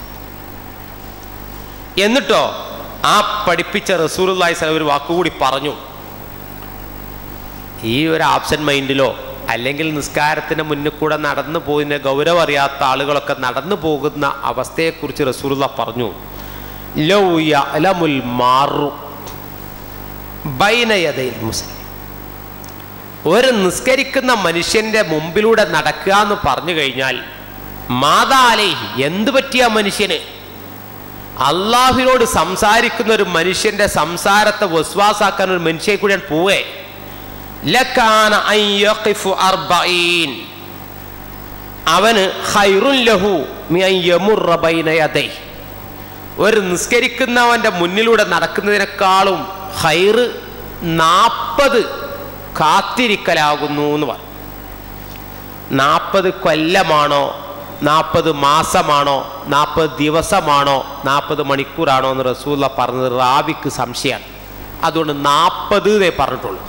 എന്നിട്ടോ ആ പഠിപ്പിച്ച റസൂലുള്ളാഹി സ്വല്ലല്ലാഹു അലൈഹി വസല്ലം ഒരു വാക്കുകൂടി പറഞ്ഞു. ഈ ഒരു ആബ്സെന്റ് മൈൻഡിലോ അല്ലെങ്കിൽ നിസ്കാരത്തിന് മുന്നിൽ കൂടെ നടന്നു പോകുന്ന ഗൗരവം അറിയാത്ത ആളുകളൊക്കെ നടന്നു പോകുന്ന അവസ്ഥയെക്കുറിച്ച് റസൂലുള്ളാഹി പറഞ്ഞു. ലൗ യഅലമുൽ മാറു ബൈന യദൈൽ മുസ്ലിം, ഒരു നിസ്കരിക്കുന്ന മനുഷ്യന്റെ മുമ്പിലൂടെ നടക്കുക എന്ന് പറഞ്ഞു കഴിഞ്ഞാൽ മാതാലൈഹി, എന്ത് പറ്റിയ മനുഷ്യന്? അള്ളാഹുവിനോട് സംസാരിക്കുന്ന ഒരു മനുഷ്യന്റെ സംസാരത്തെ വസ്വാസാക്കാൻ ഒരു മനുഷ്യയെ കൂടിയാണ് പോവേ. ലകാന അൻ യഖിഫു അർബഈൻ, അവന് ഖൈറുൻ ലഹു മിൻ യമുറ ബൈന യദൈ, ഒരു നിസ്കരിക്കുന്നവന്റെ മുന്നിലൂടെ നടക്കുന്നതിനേക്കാളും ഖൈറ് നാൽപ്പത് കാത്തിരിക്കലാകുന്നു എന്ന് പറഞ്ഞു. നാൽപ്പത് കൊല്ലമാണോ, നാൽപ്പത് മാസമാണോ, നാൽപ്പത് ദിവസമാണോ, നാൽപ്പത് മണിക്കൂറാണോ എന്ന് റസൂലുള്ളാഹി പറഞ്ഞത് റാവിക്ക് സംശയമാണ്. അതുകൊണ്ട് നാൽപ്പത് എന്നേ പറഞ്ഞിട്ടുള്ളൂ.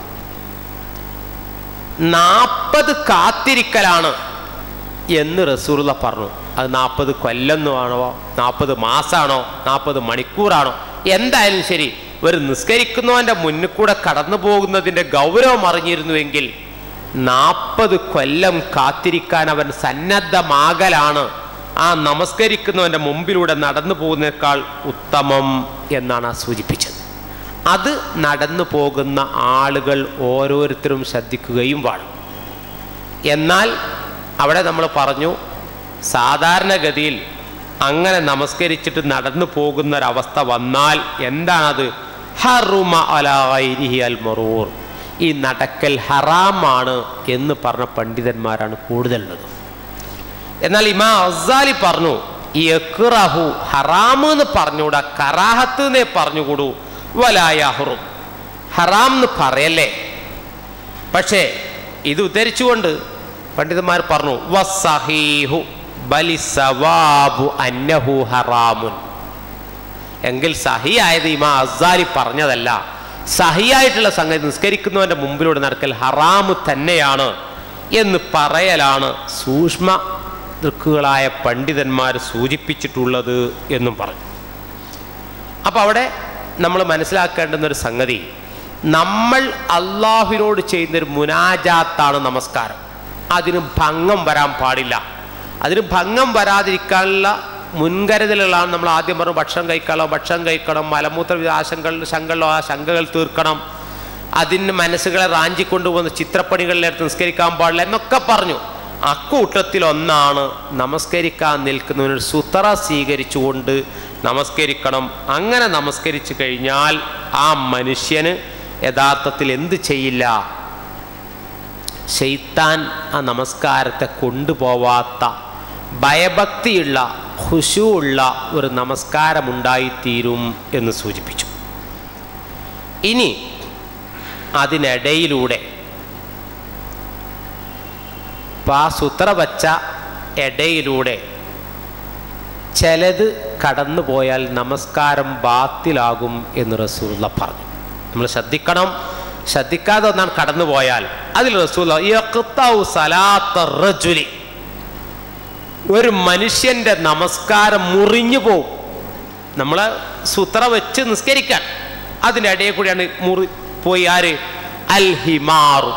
നാൽപ്പത് കാത്തിരിക്കലാണ് എന്ന് റസൂലുള്ളാഹി പറഞ്ഞു. അത് നാൽപ്പത് കൊല്ലമാണോ, നാൽപ്പത് മാസമാണോ, നാൽപ്പത് മണിക്കൂറാണോ, എന്തായാലും ശരി, ഒരു നിസ്കരിക്കുന്നവൻ്റെ മുന്നിൽ കൂടെ കടന്നു പോകുന്നതിൻ്റെ ഗൗരവം അറിഞ്ഞിരുന്നുവെങ്കിൽ നാൽപ്പത് കൊല്ലം കാത്തിരിക്കാൻ അവൻ സന്നദ്ധമാകലാണ് ആ നമസ്കരിക്കുന്നവൻ്റെ മുമ്പിലൂടെ നടന്നു പോകുന്നതിനേക്കാൾ ഉത്തമം എന്നാണ് ആ സൂചിപ്പിച്ചത്. അത് നടന്നു പോകുന്ന ആളുകൾ ഓരോരുത്തരും ശ്രദ്ധിക്കുകയും വേണം. എന്നാൽ അവിടെ നമ്മൾ പറഞ്ഞു, സാധാരണഗതിയിൽ അങ്ങനെ നമസ്കരിച്ചിട്ട് നടന്നു പോകുന്നൊരവസ്ഥ വന്നാൽ എന്താണത്? ഹറുമ അലാ ഗൈരിഹി അൽ മറൂർ, ഈ നടക്കൽ ഹറാമാണ് എന്ന് പറഞ്ഞ പണ്ഡിതന്മാരാണ് കൂടുതലുള്ളത്. എന്നാൽ ഇമാം ഗസാലി പറഞ്ഞു, ഈ യക്റഹു ഹറാം എന്ന് പറഞ്ഞുകൂടാ, കറാഹത്ത് എന്നേ പറഞ്ഞുകൂടൂ, വലാ യഹ്റും, ഹറാം എന്ന് പറയല്ലേ. പക്ഷേ ഇത് ഉദ്ധരിച്ചുകൊണ്ട് പണ്ഡിതന്മാർ പറഞ്ഞു, വസ്സഹീഹു ബലി സവാബു അന്നഹു ഹറാമുൻ, എങ്കിൽ സഹിയായത് ഇമാം ഗസാലി പറഞ്ഞതല്ല, സഹിയായിട്ടുള്ള സംഗതി നിസ്കരിക്കുന്നവൻ്റെ മുമ്പിലൂടെ നടക്കൽ ഹറാമ് തന്നെയാണ് എന്ന് പറയലാണ് സൂക്ഷ്മ ദൃക്കുകളായ പണ്ഡിതന്മാർ സൂചിപ്പിച്ചിട്ടുള്ളത് എന്നും പറഞ്ഞു. അപ്പോൾ അവിടെ നമ്മൾ മനസ്സിലാക്കേണ്ടുന്നൊരു സംഗതി, നമ്മൾ അള്ളാഹുവിനോട് ചെയ്യുന്നൊരു മുനാജാത്താണ് നമസ്കാരം. അതിന് ഭംഗം വരാൻ പാടില്ല. അതിന് ഭംഗം വരാതിരിക്കാനുള്ള മുൻകരുതലുകളാണ് നമ്മൾ ആദ്യം പറഞ്ഞു. ഭക്ഷണം കഴിക്കാനോ ഭക്ഷണം കഴിക്കണം, മലമൂത്ര ആശങ്കൾ ശങ്കകളോ ആ ശങ്കകൾ തീർക്കണം, അതിന് മനസ്സുകളെ റാഞ്ചിക്കൊണ്ടുപോകുന്ന ചിത്രപ്പണികളിലെടുത്ത് നിസ്കരിക്കാൻ പാടില്ല എന്നൊക്കെ പറഞ്ഞു. അക്കൂട്ടത്തിൽ ഒന്നാണ് നമസ്കരിക്കാൻ നിൽക്കുന്നവനൊരു സുതറ സ്വീകരിച്ചുകൊണ്ട് നമസ്കരിക്കണം. അങ്ങനെ നമസ്കരിച്ചു കഴിഞ്ഞാൽ ആ മനുഷ്യന് യഥാർത്ഥത്തിൽ എന്ത് ചെയ്യില്ല? ശൈത്താൻ ആ നമസ്കാരത്തെ കൊണ്ടുപോവാത്ത ഭയഭക്തിയുള്ള ഖുശൂഉള്ള ഒരു നമസ്കാരമുണ്ടായിത്തീരും എന്ന് സൂചിപ്പിച്ചു. ഇനി അതിനിടയിലൂടെ ആ സുത്ര വച്ച ഇടയിലൂടെ ചിലത് കടന്നു പോയാൽ നമസ്കാരം ബാത്തിലാകും എന്ന് റസൂലുള്ള പറഞ്ഞു. നമ്മൾ ശ്രദ്ധിക്കണം. ശ്രദ്ധിക്കാതെ ഒന്നാണ് കടന്നു പോയാൽ അതിൽ റസൂലുള്ള യഖ്തഉ സലാത്ത റജുലി, ഒരു മനുഷ്യൻ്റെ നമസ്കാരം മുറിഞ്ഞു പോവും. നമ്മളെ സുത്ര വെച്ച് നിസ്കരിക്കാൻ അതിൻ്റെ ഇടയിൽ കൂടിയാണ് മുറി പോയി. ആര്? അൽ ഹിമാറു,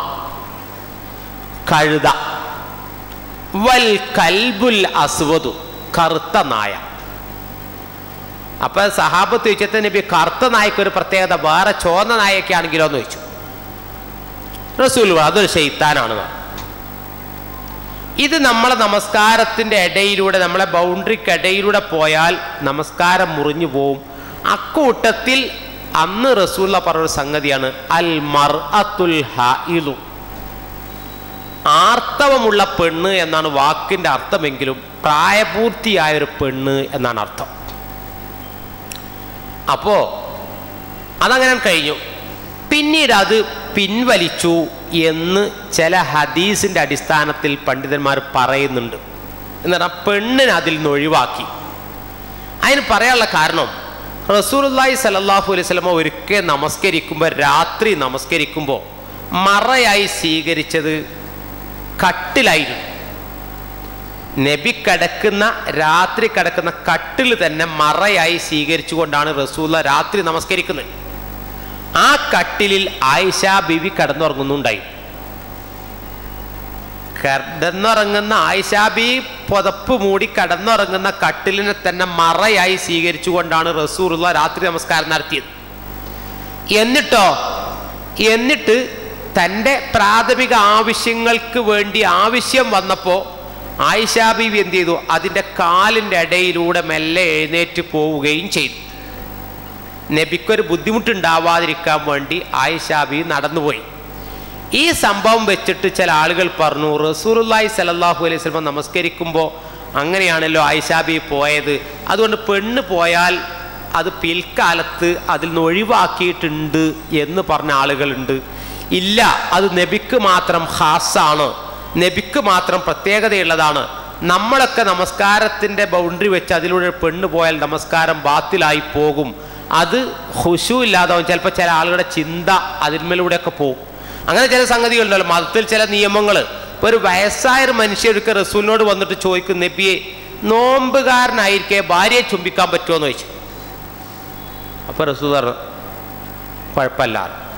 കഴുത, വൽ കൽബുൽ അസ്വദു, കറുത്ത നായ. അപ്പൊ സഹാബത്ത് ചോദിച്ചത് നബി കറുത്ത നായക്ക് ഒരു പ്രത്യേകത, വേറെ ചോന്ന നായൊക്കെ ആണെങ്കിലോ എന്ന് ചോദിച്ചു. റസൂൽ അതൊരു ശൈത്താനാണ്. ഇത് നമ്മളെ നമസ്കാരത്തിൻ്റെ ഇടയിലൂടെ, നമ്മളെ ബൗണ്ടറിക്കിടയിലൂടെ പോയാൽ നമസ്കാരം മുറിഞ്ഞു പോവും. അക്കൂട്ടത്തിൽ അന്ന് റസൂലുള്ള പറഞ്ഞൊരു സംഗതിയാണ് അൽ മർഅത്തുൽ ഹായിലു, ആർത്തവമുള്ള പെണ്ണ് എന്നാണ് വാക്കിൻ്റെ അർത്ഥമെങ്കിലും പ്രായപൂർത്തിയായൊരു പെണ്ണ് എന്നാണ് അർത്ഥം. അപ്പോൾ അതങ്ങനെ കഴിഞ്ഞു. പിന്നീട് അത് പിൻവലിച്ചു എന്ന് ചില ഹദീസിൻ്റെ അടിസ്ഥാനത്തിൽ പണ്ഡിതന്മാർ പറയുന്നുണ്ട്. എന്ന് പറഞ്ഞാൽ പെണ്ണിനെ അതിൽ നിന്ന് ഒഴിവാക്കി. അതിന് പറയാനുള്ള കാരണം റസൂലുള്ളാഹി സ്വല്ലല്ലാഹു അലൈഹി വസല്ലം ഒരിക്കൽ നമസ്കരിക്കുമ്പോൾ, രാത്രി നമസ്കരിക്കുമ്പോൾ മറയായി സ്വീകരിച്ചത് കട്ടിലായിരുന്നു. നബി കിടക്കുന്ന, രാത്രി കിടക്കുന്ന കട്ടിൽ തന്നെ മറയായി സ്വീകരിച്ചുകൊണ്ടാണ് റസൂലുള്ള രാത്രി നമസ്കരിക്കുന്നത്. ആ കട്ടിലിൽ ആയിഷ ബീവി കിടന്നുറങ്ങുന്നുണ്ടായി. കിടന്നുറങ്ങുന്ന ആയിഷ ബീവി പുതപ്പ് മൂടി കിടന്നുറങ്ങുന്ന കട്ടിലിനെ തന്നെ മറയായി സ്വീകരിച്ചുകൊണ്ടാണ് റസൂലുള്ള രാത്രി നമസ്കാരം നടത്തിയത്. എന്നിട്ടോ എന്നിട്ട് തൻ്റെ പ്രാഥമിക ആവശ്യങ്ങൾക്ക് വേണ്ടി ആവശ്യം വന്നപ്പോൾ ആയിഷ ബീവി എന്ത് ചെയ്തു? അതിൻ്റെ കാലിൻ്റെ ഇടയിലൂടെ മെല്ലെ എഴുന്നേറ്റ് പോവുകയും ചെയ്തു. നബിക്കൊരു ബുദ്ധിമുട്ടുണ്ടാവാതിരിക്കാൻ വേണ്ടി ആയിഷ ബീവി നടന്നുപോയി. ഈ സംഭവം വെച്ചിട്ട് ചില ആളുകൾ പറഞ്ഞു, റസൂലുള്ളാഹി സ്വല്ലല്ലാഹു അലൈഹി വസല്ലം നമസ്കരിക്കുമ്പോൾ അങ്ങനെയാണല്ലോ ആയിഷ ബീവി പോയത്, അതുകൊണ്ട് പെണ്ണ് പോയാൽ അത് പിൽക്കാലത്ത് അതിൽ നിന്ന് ഒഴിവാക്കിയിട്ടുണ്ട് എന്ന് പറഞ്ഞ ആളുകളുണ്ട്. ഇല്ല, അത് നബിക്ക് മാത്രം ഖാസാണ്, നബിക്ക് മാത്രം പ്രത്യേകതയുള്ളതാണ്. നമ്മളൊക്കെ നമസ്കാരത്തിൻ്റെ ബൗണ്ടറി വെച്ച് അതിലൂടെ പെണ്ണ് പോയാൽ നമസ്കാരം ബാത്തിലായി പോകും. അത് ഖുശൂ ഇല്ലാതാവും. ചിലപ്പോൾ ചില ആളുകളുടെ ചിന്ത അതിന്മേലൂടെയൊക്കെ പോകും. അങ്ങനെ ചില സംഗതികളുണ്ടല്ലോ മതത്തിൽ, ചില നിയമങ്ങൾ. ഇപ്പോൾ ഒരു വയസ്സായൊരു മനുഷ്യർക്ക് റസൂലിനോട് വന്നിട്ട് ചോദിക്കും, നബിയെ നോമ്പുകാരനായിരിക്കെ ഭാര്യയെ ചുംബിക്കാൻ പറ്റുമോ എന്ന് ചോദിച്ചു. അപ്പോൾ റസൂൽ പറഞ്ഞു കുഴപ്പമില്ല.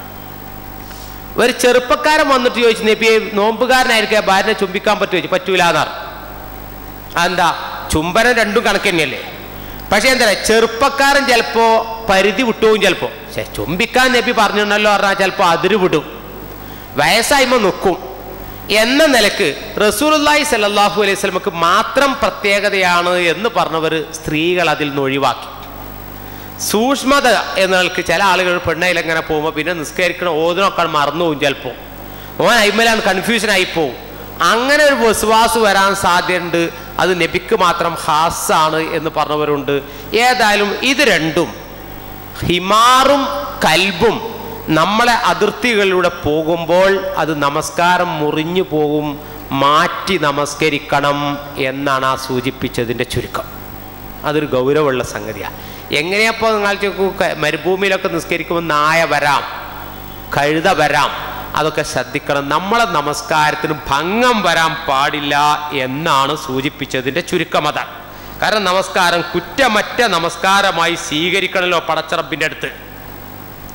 ഒരു ചെറുപ്പക്കാരൻ വന്നിട്ട് ചോദിച്ചു, നബിയെ നോമ്പുകാരനായിരിക്കെ ഭാര്യനെ ചുംബിക്കാൻ പറ്റുമോ ചോദിച്ചു. പറ്റൂല എന്നാണ്. അതെന്താ? ചുംബനം രണ്ടും കണക്ക് തന്നെയല്ലേ. പക്ഷെ എന്താ, ചെറുപ്പക്കാരൻ ചിലപ്പോൾ പരിധി വിട്ടുപോകും. ചിലപ്പോൾ പക്ഷെ ചുംബിക്കാൻ നബി പറഞ്ഞിട്ടുണ്ടല്ലോ പറഞ്ഞാൽ ചിലപ്പോൾ അതിര് വിടും, വയസ്സായ്മ നിൽക്കും. എന്ന നിലക്ക് റസൂലുള്ളാഹി സ്വല്ലല്ലാഹു അലൈഹി വസല്ലമക്ക് മാത്രം പ്രത്യേകതയാണ് എന്ന് പറഞ്ഞവർ സ്ത്രീകൾ അതിൽ നിന്ന് ഒഴിവാക്കി. സൂക്ഷ്മത എന്നൾക്ക് ചില ആളുകൾ പെണ്ണയിലെങ്ങനെ പോകുമ്പോൾ പിന്നെ നിസ്കരിക്കണ ഓതിനൊക്കെ മറന്നു പോകും. ചിലപ്പോൾ ഓൻ അയിമലാണ് കൺഫ്യൂഷനായി പോവും. അങ്ങനെ ഒരു വിശ്വാസം വരാൻ സാധ്യതയുണ്ട്. അത് നബിക്ക് മാത്രം ഖാസാണ് എന്ന് പറഞ്ഞവരുണ്ട്. ഏതായാലും ഇത് രണ്ടും, ഹിമാറും കൽബും, നമ്മളെ അതിർത്തികളിലൂടെ പോകുമ്പോൾ അത് നമസ്കാരം മുറിഞ്ഞു പോകും, മാറ്റി നമസ്കരിക്കണം എന്നാണ് ആ സൂചിപ്പിച്ചതിൻ്റെ ചുരുക്കം. അതൊരു ഗൗരവമുള്ള സംഗതിയാണ്. എങ്ങനെയപ്പോൾ നിങ്ങൾ മരുഭൂമിയിലൊക്കെ നിസ്കരിക്കുമ്പോൾ നായ വരാം, കഴുത വരാം, അതൊക്കെ ശ്രദ്ധിക്കണം. നമ്മളെ നമസ്കാരത്തിന് ഭംഗം വരാൻ പാടില്ല എന്നാണ് സൂചിപ്പിച്ചതിൻ്റെ ചുരുക്കം. അതാണ് കാരണം നമസ്കാരം കുറ്റമറ്റ നമസ്കാരമായി സ്വീകരിക്കണമല്ലോ പടച്ചറബിൻ്റെ അടുത്ത്.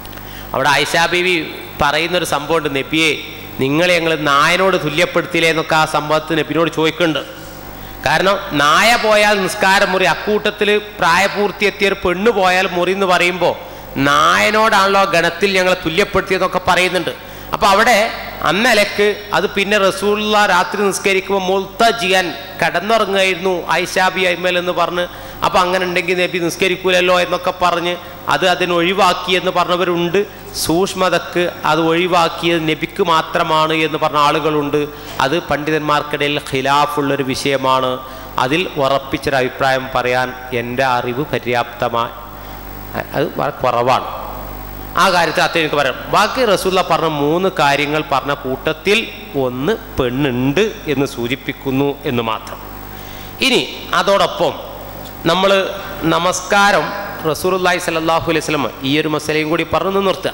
അവിടെ ആയിഷാ ബീവി പറയുന്നൊരു സംഭവമുണ്ട്, നബിയെ നിങ്ങളെ ഞങ്ങൾ നായനോട് തുല്യപ്പെടുത്തിയില്ലേ എന്നൊക്കെ ആ സംഭവത്തിന് നബിനോട് ചോദിക്കുന്നുണ്ട്. കാരണം നായ പോയാൽ നിസ്കാരം മുറി, അക്കൂട്ടത്തിൽ പ്രായപൂർത്തി എത്തിയൊരു പെണ്ണ് പോയാൽ മുറി എന്ന് പറയുമ്പോൾ നായനോടാണല്ലോ ഗണത്തിൽ ഞങ്ങൾ തുല്യപ്പെടുത്തിയതൊക്കെ പറയുന്നുണ്ട്. അപ്പോൾ അവിടെ അന്നലക്ക് അത് പിന്നെ റസൂലുള്ള രാത്രി നിസ്കരിക്കുമ്പോൾ മുൽത്തജിയൻ കടന്നുറങ്ങുകയായിരുന്നു ആയിഷാബി അയ്മൽ എന്ന് പറഞ്ഞ്, അപ്പോൾ അങ്ങനെ ഉണ്ടെങ്കിൽ നബി നിസ്കരിക്കൂലല്ലോ എന്നൊക്കെ പറഞ്ഞ് അത് അതിന് ഒഴിവാക്കിയെന്ന് പറഞ്ഞവരുണ്ട്. സൂക്ഷ്മതക്ക് അത് ഒഴിവാക്കിയത് നബിക്ക് മാത്രമാണ് എന്ന് പറഞ്ഞ ആളുകളുണ്ട്. അത് പണ്ഡിതന്മാർക്കിടയിൽ ഖിലാഫുള്ളൊരു വിഷയമാണ്. അതിൽ ഉറപ്പിച്ചൊരു അഭിപ്രായം പറയാൻ എൻ്റെ അറിവ് പര്യാപ്തമായി അത് വളരെ കുറവാണ്. ആ കാര്യത്തിൽ അത്ര എനിക്ക് പറയാം. ബാക്കി റസൂലുള്ള പറഞ്ഞ മൂന്ന് കാര്യങ്ങൾ പറഞ്ഞ കൂട്ടത്തിൽ ഒന്ന് പെണ്ണുണ്ട് എന്ന് സൂചിപ്പിക്കുന്നു എന്ന് മാത്രം. ഇനി അതോടൊപ്പം നമ്മൾ നമസ്കാരം റസൂലുള്ളാഹി സ്വല്ലല്ലാഹു അലൈഹി വസല്ലം ഈ ഒരു മസലയും കൂടി പറഞ്ഞു നിർത്തുക.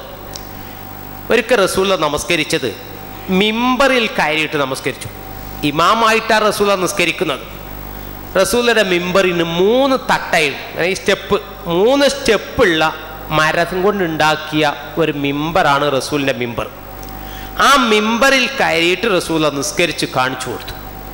ഒരിക്കൽ റസൂലുള്ള നമസ്കരിച്ചത് മിമ്പറിൽ കയറിയിട്ട് നമസ്കരിച്ചു. ഇമാമായിട്ടാണ് റസൂലുള്ള നിസ്കരിക്കുന്നത്. റസൂലുള്ളയുടെ മിമ്പറിന് മൂന്ന് തട്ടയിൽ ഈ സ്റ്റെപ്പ് മൂന്ന് സ്റ്റെപ്പുള്ള മരം കൊണ്ടുണ്ടാക്കിയ ഒരു മിമ്പറാണ് റസൂലിൻ്റെ മിമ്പർ. ആ മിമ്പറിൽ കയറിയിട്ട് റസൂലുള്ള നിസ്കരിച്ച് കാണിച്ചു കൊടുത്തു.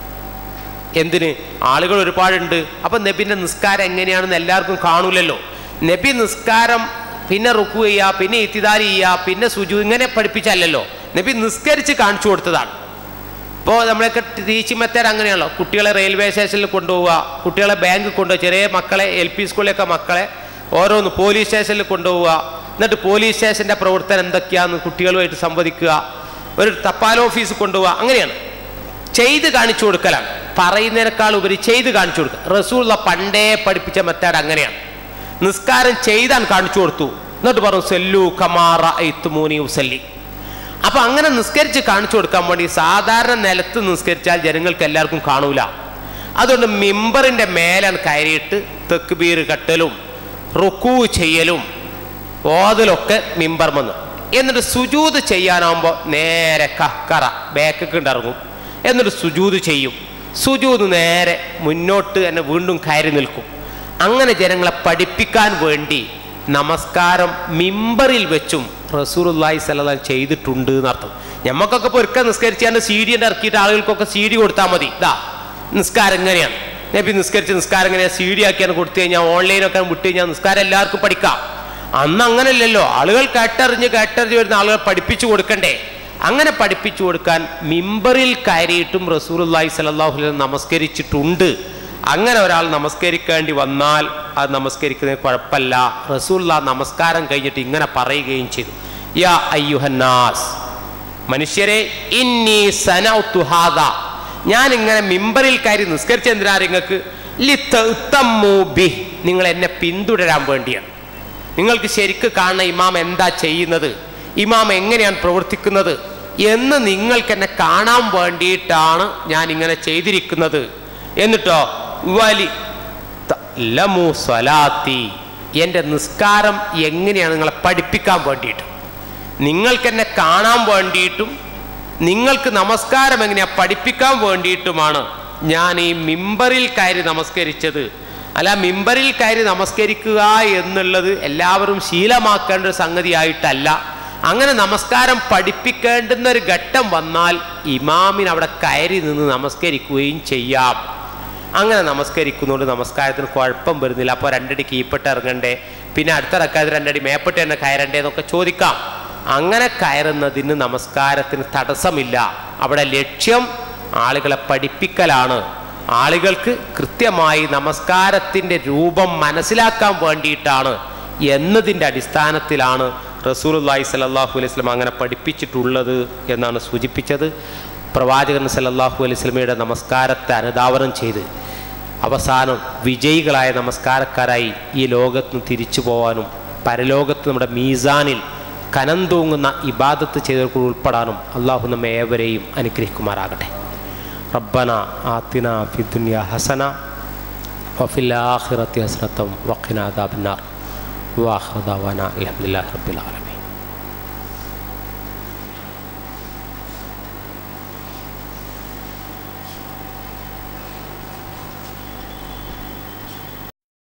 എന്തിന്? ആളുകൾ ഒരുപാടുണ്ട്. അപ്പം നബിൻ്റെ നിസ്കാരം എങ്ങനെയാണെന്ന് എല്ലാവർക്കും കാണൂലല്ലോ. നബി നിസ്കാരം പിന്നെ റുക്കു ചെയ്യുക, പിന്നെ ഇത്തിദാൽ ചെയ്യുക, പിന്നെ സുജു, ഇങ്ങനെ പഠിപ്പിച്ചല്ലോ. നബി നിസ്കരിച്ച് കാണിച്ചു കൊടുത്തതാണ്. ഇപ്പോൾ നമ്മളൊക്കെ ടീച്ചിങ് മെത്തേഡ് അങ്ങനെയാണല്ലോ. കുട്ടികളെ റെയിൽവേ സ്റ്റേഷനിൽ കൊണ്ടുപോവുക, കുട്ടികളെ ബാങ്കിൽ കൊണ്ടുപോവുക, ചെറിയ മക്കളെ എൽ പി സ്കൂളിലൊക്കെ മക്കളെ ഓരോന്ന് പോലീസ് സ്റ്റേഷനിൽ കൊണ്ടുപോവുക, എന്നിട്ട് പോലീസ് സ്റ്റേഷൻ്റെ പ്രവർത്തനം എന്തൊക്കെയാണെന്ന് കുട്ടികളുമായിട്ട് സംവദിക്കുക, ഒരു തപാൽ ഓഫീസ് കൊണ്ടുപോവുക, അങ്ങനെയാണ് ചെയ്ത് കാണിച്ചു കൊടുക്കലാണ്. പറയുന്നതിനേക്കാൾ ഉപരി ചെയ്ത് കാണിച്ചു കൊടുക്കുക. റസൂലുള്ള പണ്ടേ പഠിപ്പിച്ച മെത്തേഡ് അങ്ങനെയാണ്. നിസ്കാരം ചെയ്താൻ കാണിച്ചു കൊടുത്തു, എന്നിട്ട് പറഞ്ഞു സല്ലു കമാ റഅയ്തുമൂനി ഉസല്ലി. അപ്പം അങ്ങനെ നിസ്കരിച്ച് കാണിച്ചു കൊടുക്കാൻ വേണ്ടി സാധാരണ നിലത്ത് നിസ്കരിച്ചാൽ ജനങ്ങൾക്ക് എല്ലാവർക്കും കാണൂല. അതുകൊണ്ട് മിമ്പറിൻ്റെ മേലാണ് കയറിയിട്ട് തക്ബീർ കെട്ടലും റുക്കൂ ചെയ്യലും ഓതലൊക്കെ മിമ്പർ വന്നു. എന്നിട്ട് സുജൂദ് ചെയ്യാനാകുമ്പോൾ നേരെ കഹ്കറ ബാക്കൊക്കെ ഇറങ്ങും. എന്നിട്ട് സുജൂദ് ചെയ്യും. സുജൂദ് നേരെ മുന്നോട്ട് തന്നെ വീണ്ടും കയറി നിൽക്കും. അങ്ങനെ ജനങ്ങളെ പഠിപ്പിക്കാൻ വേണ്ടി നമസ്കാരം മിമ്പറിൽ വെച്ചും റസൂലുള്ളാഹി സ്വല്ലല്ലാഹു അലൈഹി വസല്ലം ചെയ്തിട്ടുണ്ട് എന്നർത്ഥം. ഞമ്മക്കൊക്കെ ഇപ്പോൾ ഒരിക്കൽ നിസ്കരിച്ചാൽ സി ഡി ഇറക്കിയിട്ട് ആളുകൾക്കൊക്കെ സി ഡി കൊടുത്താൽ മതി. ഇതാ നിസ്കാരം എങ്ങനെയാണ്, നബി നിസ്കരിച്ച് നിസ്കാരം എങ്ങനെയാണ് സി ഡി ആക്കിയാണ് കൊടുത്തു കഴിഞ്ഞാൽ ഓൺലൈനൊക്കെ വിട്ട് കഴിഞ്ഞാൽ നിസ്കാരം എല്ലാവർക്കും പഠിക്കാം. അന്ന് അങ്ങനെയല്ലല്ലോ. ആളുകൾ കേട്ടറിഞ്ഞ് കേട്ടറിഞ്ഞ് വരുന്ന ആളുകൾ പഠിപ്പിച്ചു കൊടുക്കണ്ടേ? അങ്ങനെ പഠിപ്പിച്ചു കൊടുക്കാൻ മിമ്പറിൽ കയറിയിട്ടും റസൂലുള്ളാഹി സ്വല്ലല്ലാഹു അലൈഹി വസല്ലം നമസ്കരിച്ചിട്ടുണ്ട്. അങ്ങനെ ഒരാൾ നമസ്കരിക്കേണ്ടി വന്നാൽ അത് നമസ്കരിക്കുന്നത് കുഴപ്പമില്ല. റസൂലുള്ളാഹി നമസ്കാരം കഴിഞ്ഞിട്ട് ഇങ്ങനെ പറയുകയും ചെയ്തു, യാ അയ്യുഹന്നാസ്, മനുഷ്യരെ, ഇന്നി സനഉതു ഹാദാ, ഞാൻ ഇങ്ങനെ മിമ്പറിൽ കയറി നിസ്കരിച്ചെന്തിനാ നിങ്ങൾക്ക്? ലിതഅ്തമ്മൂ ബിഹി, നിങ്ങൾ എന്നെ പിന്തുടരാൻ വേണ്ടിയാണ്. നിങ്ങൾക്ക് ശരിക്ക് കാണുന്ന ഇമാം എന്താ ചെയ്യുന്നത്, ഇമാം എങ്ങനെയാണ് പ്രവർത്തിക്കുന്നത് എന്ന് നിങ്ങൾക്ക് എന്നെ കാണാൻ വേണ്ടിയിട്ടാണ് ഞാൻ ഇങ്ങനെ ചെയ്തിരിക്കുന്നത്. എന്നിട്ടോ വലി ലമു സ്വലാത്തി, എൻ്റെ നിസ്കാരം എങ്ങനെയാണ് നിങ്ങളെ പഠിപ്പിക്കാൻ വേണ്ടിയിട്ട്, നിങ്ങൾക്ക് എന്നെ കാണാൻ വേണ്ടിയിട്ടും നിങ്ങൾക്ക് നമസ്കാരം എങ്ങനെയാണ് പഠിപ്പിക്കാൻ വേണ്ടിയിട്ടുമാണ് ഞാൻ ഈ മിമ്പറിൽ കയറി നമസ്കരിച്ചത്. അല്ല, മിമ്പറിൽ കയറി നമസ്കരിക്കുക എന്നുള്ളത് എല്ലാവരും ശീലമാക്കേണ്ട ഒരു സംഗതിയായിട്ടല്ല. അങ്ങനെ നമസ്കാരം പഠിപ്പിക്കേണ്ടുന്ന ഒരു ഘട്ടം വന്നാൽ ഇമാമിന് അവിടെ കയറി നിന്ന് നമസ്കരിക്കുകയും ചെയ്യാം. അങ്ങനെ നമസ്കരിക്കുന്നതുകൊണ്ട് നമസ്കാരത്തിന് കുഴപ്പം വരുന്നില്ല. അപ്പോൾ രണ്ടടി കീപ്പെട്ട് ഇറങ്ങണ്ടേ, പിന്നെ അടുത്ത റക്കായത്ത് രണ്ടടി മേപ്പെട്ട് തന്നെ കയറണ്ടേ എന്നൊക്കെ ചോദിക്കാം. അങ്ങനെ കയറുന്നതിന് നമസ്കാരത്തിന് തടസ്സമില്ല. അവിടെ ലക്ഷ്യം ആളുകളെ പഠിപ്പിക്കലാണ്. ആളുകൾക്ക് കൃത്യമായി നമസ്കാരത്തിൻ്റെ രൂപം മനസ്സിലാക്കാൻ വേണ്ടിയിട്ടാണ് എന്നതിൻ്റെ അടിസ്ഥാനത്തിലാണ് റസൂലുള്ളാഹി സ്വല്ലല്ലാഹു അലൈഹി വസല്ലം അങ്ങനെ പഠിപ്പിച്ചിട്ടുള്ളത് എന്നാണ് സൂചിപ്പിച്ചത്. പ്രവാചകൻ സല്ലല്ലാഹു അലൈഹി വസല്ലമയുടെ നമസ്കാരത്തെ അനുധാവനം ചെയ്ത് അവസാനം വിജയികളായ നമസ്കാരക്കാരായി ഈ ലോകത്ത് നിന്ന് തിരിച്ചു പോകാനും പരലോകത്ത് നമ്മുടെ മീസാനിൽ കനം തൂങ്ങുന്ന ഇബാദത്ത് ചെയ്തവർക്ക് ഉൾപ്പെടാനും അള്ളാഹു നമ്മെ ഏവരെയും അനുഗ്രഹിക്കുമാറാകട്ടെ. റബ്ബന ആതിന ഫിദ്ദുനിയ ഹസന വഫിൽ ആഖിറതി ഹസനത വഖിനാ അദാബന്നാർ. വാഖിറു ദഅവാനാ അൽഹംദുലില്ലാഹി റബ്ബിൽ ആലമീൻ.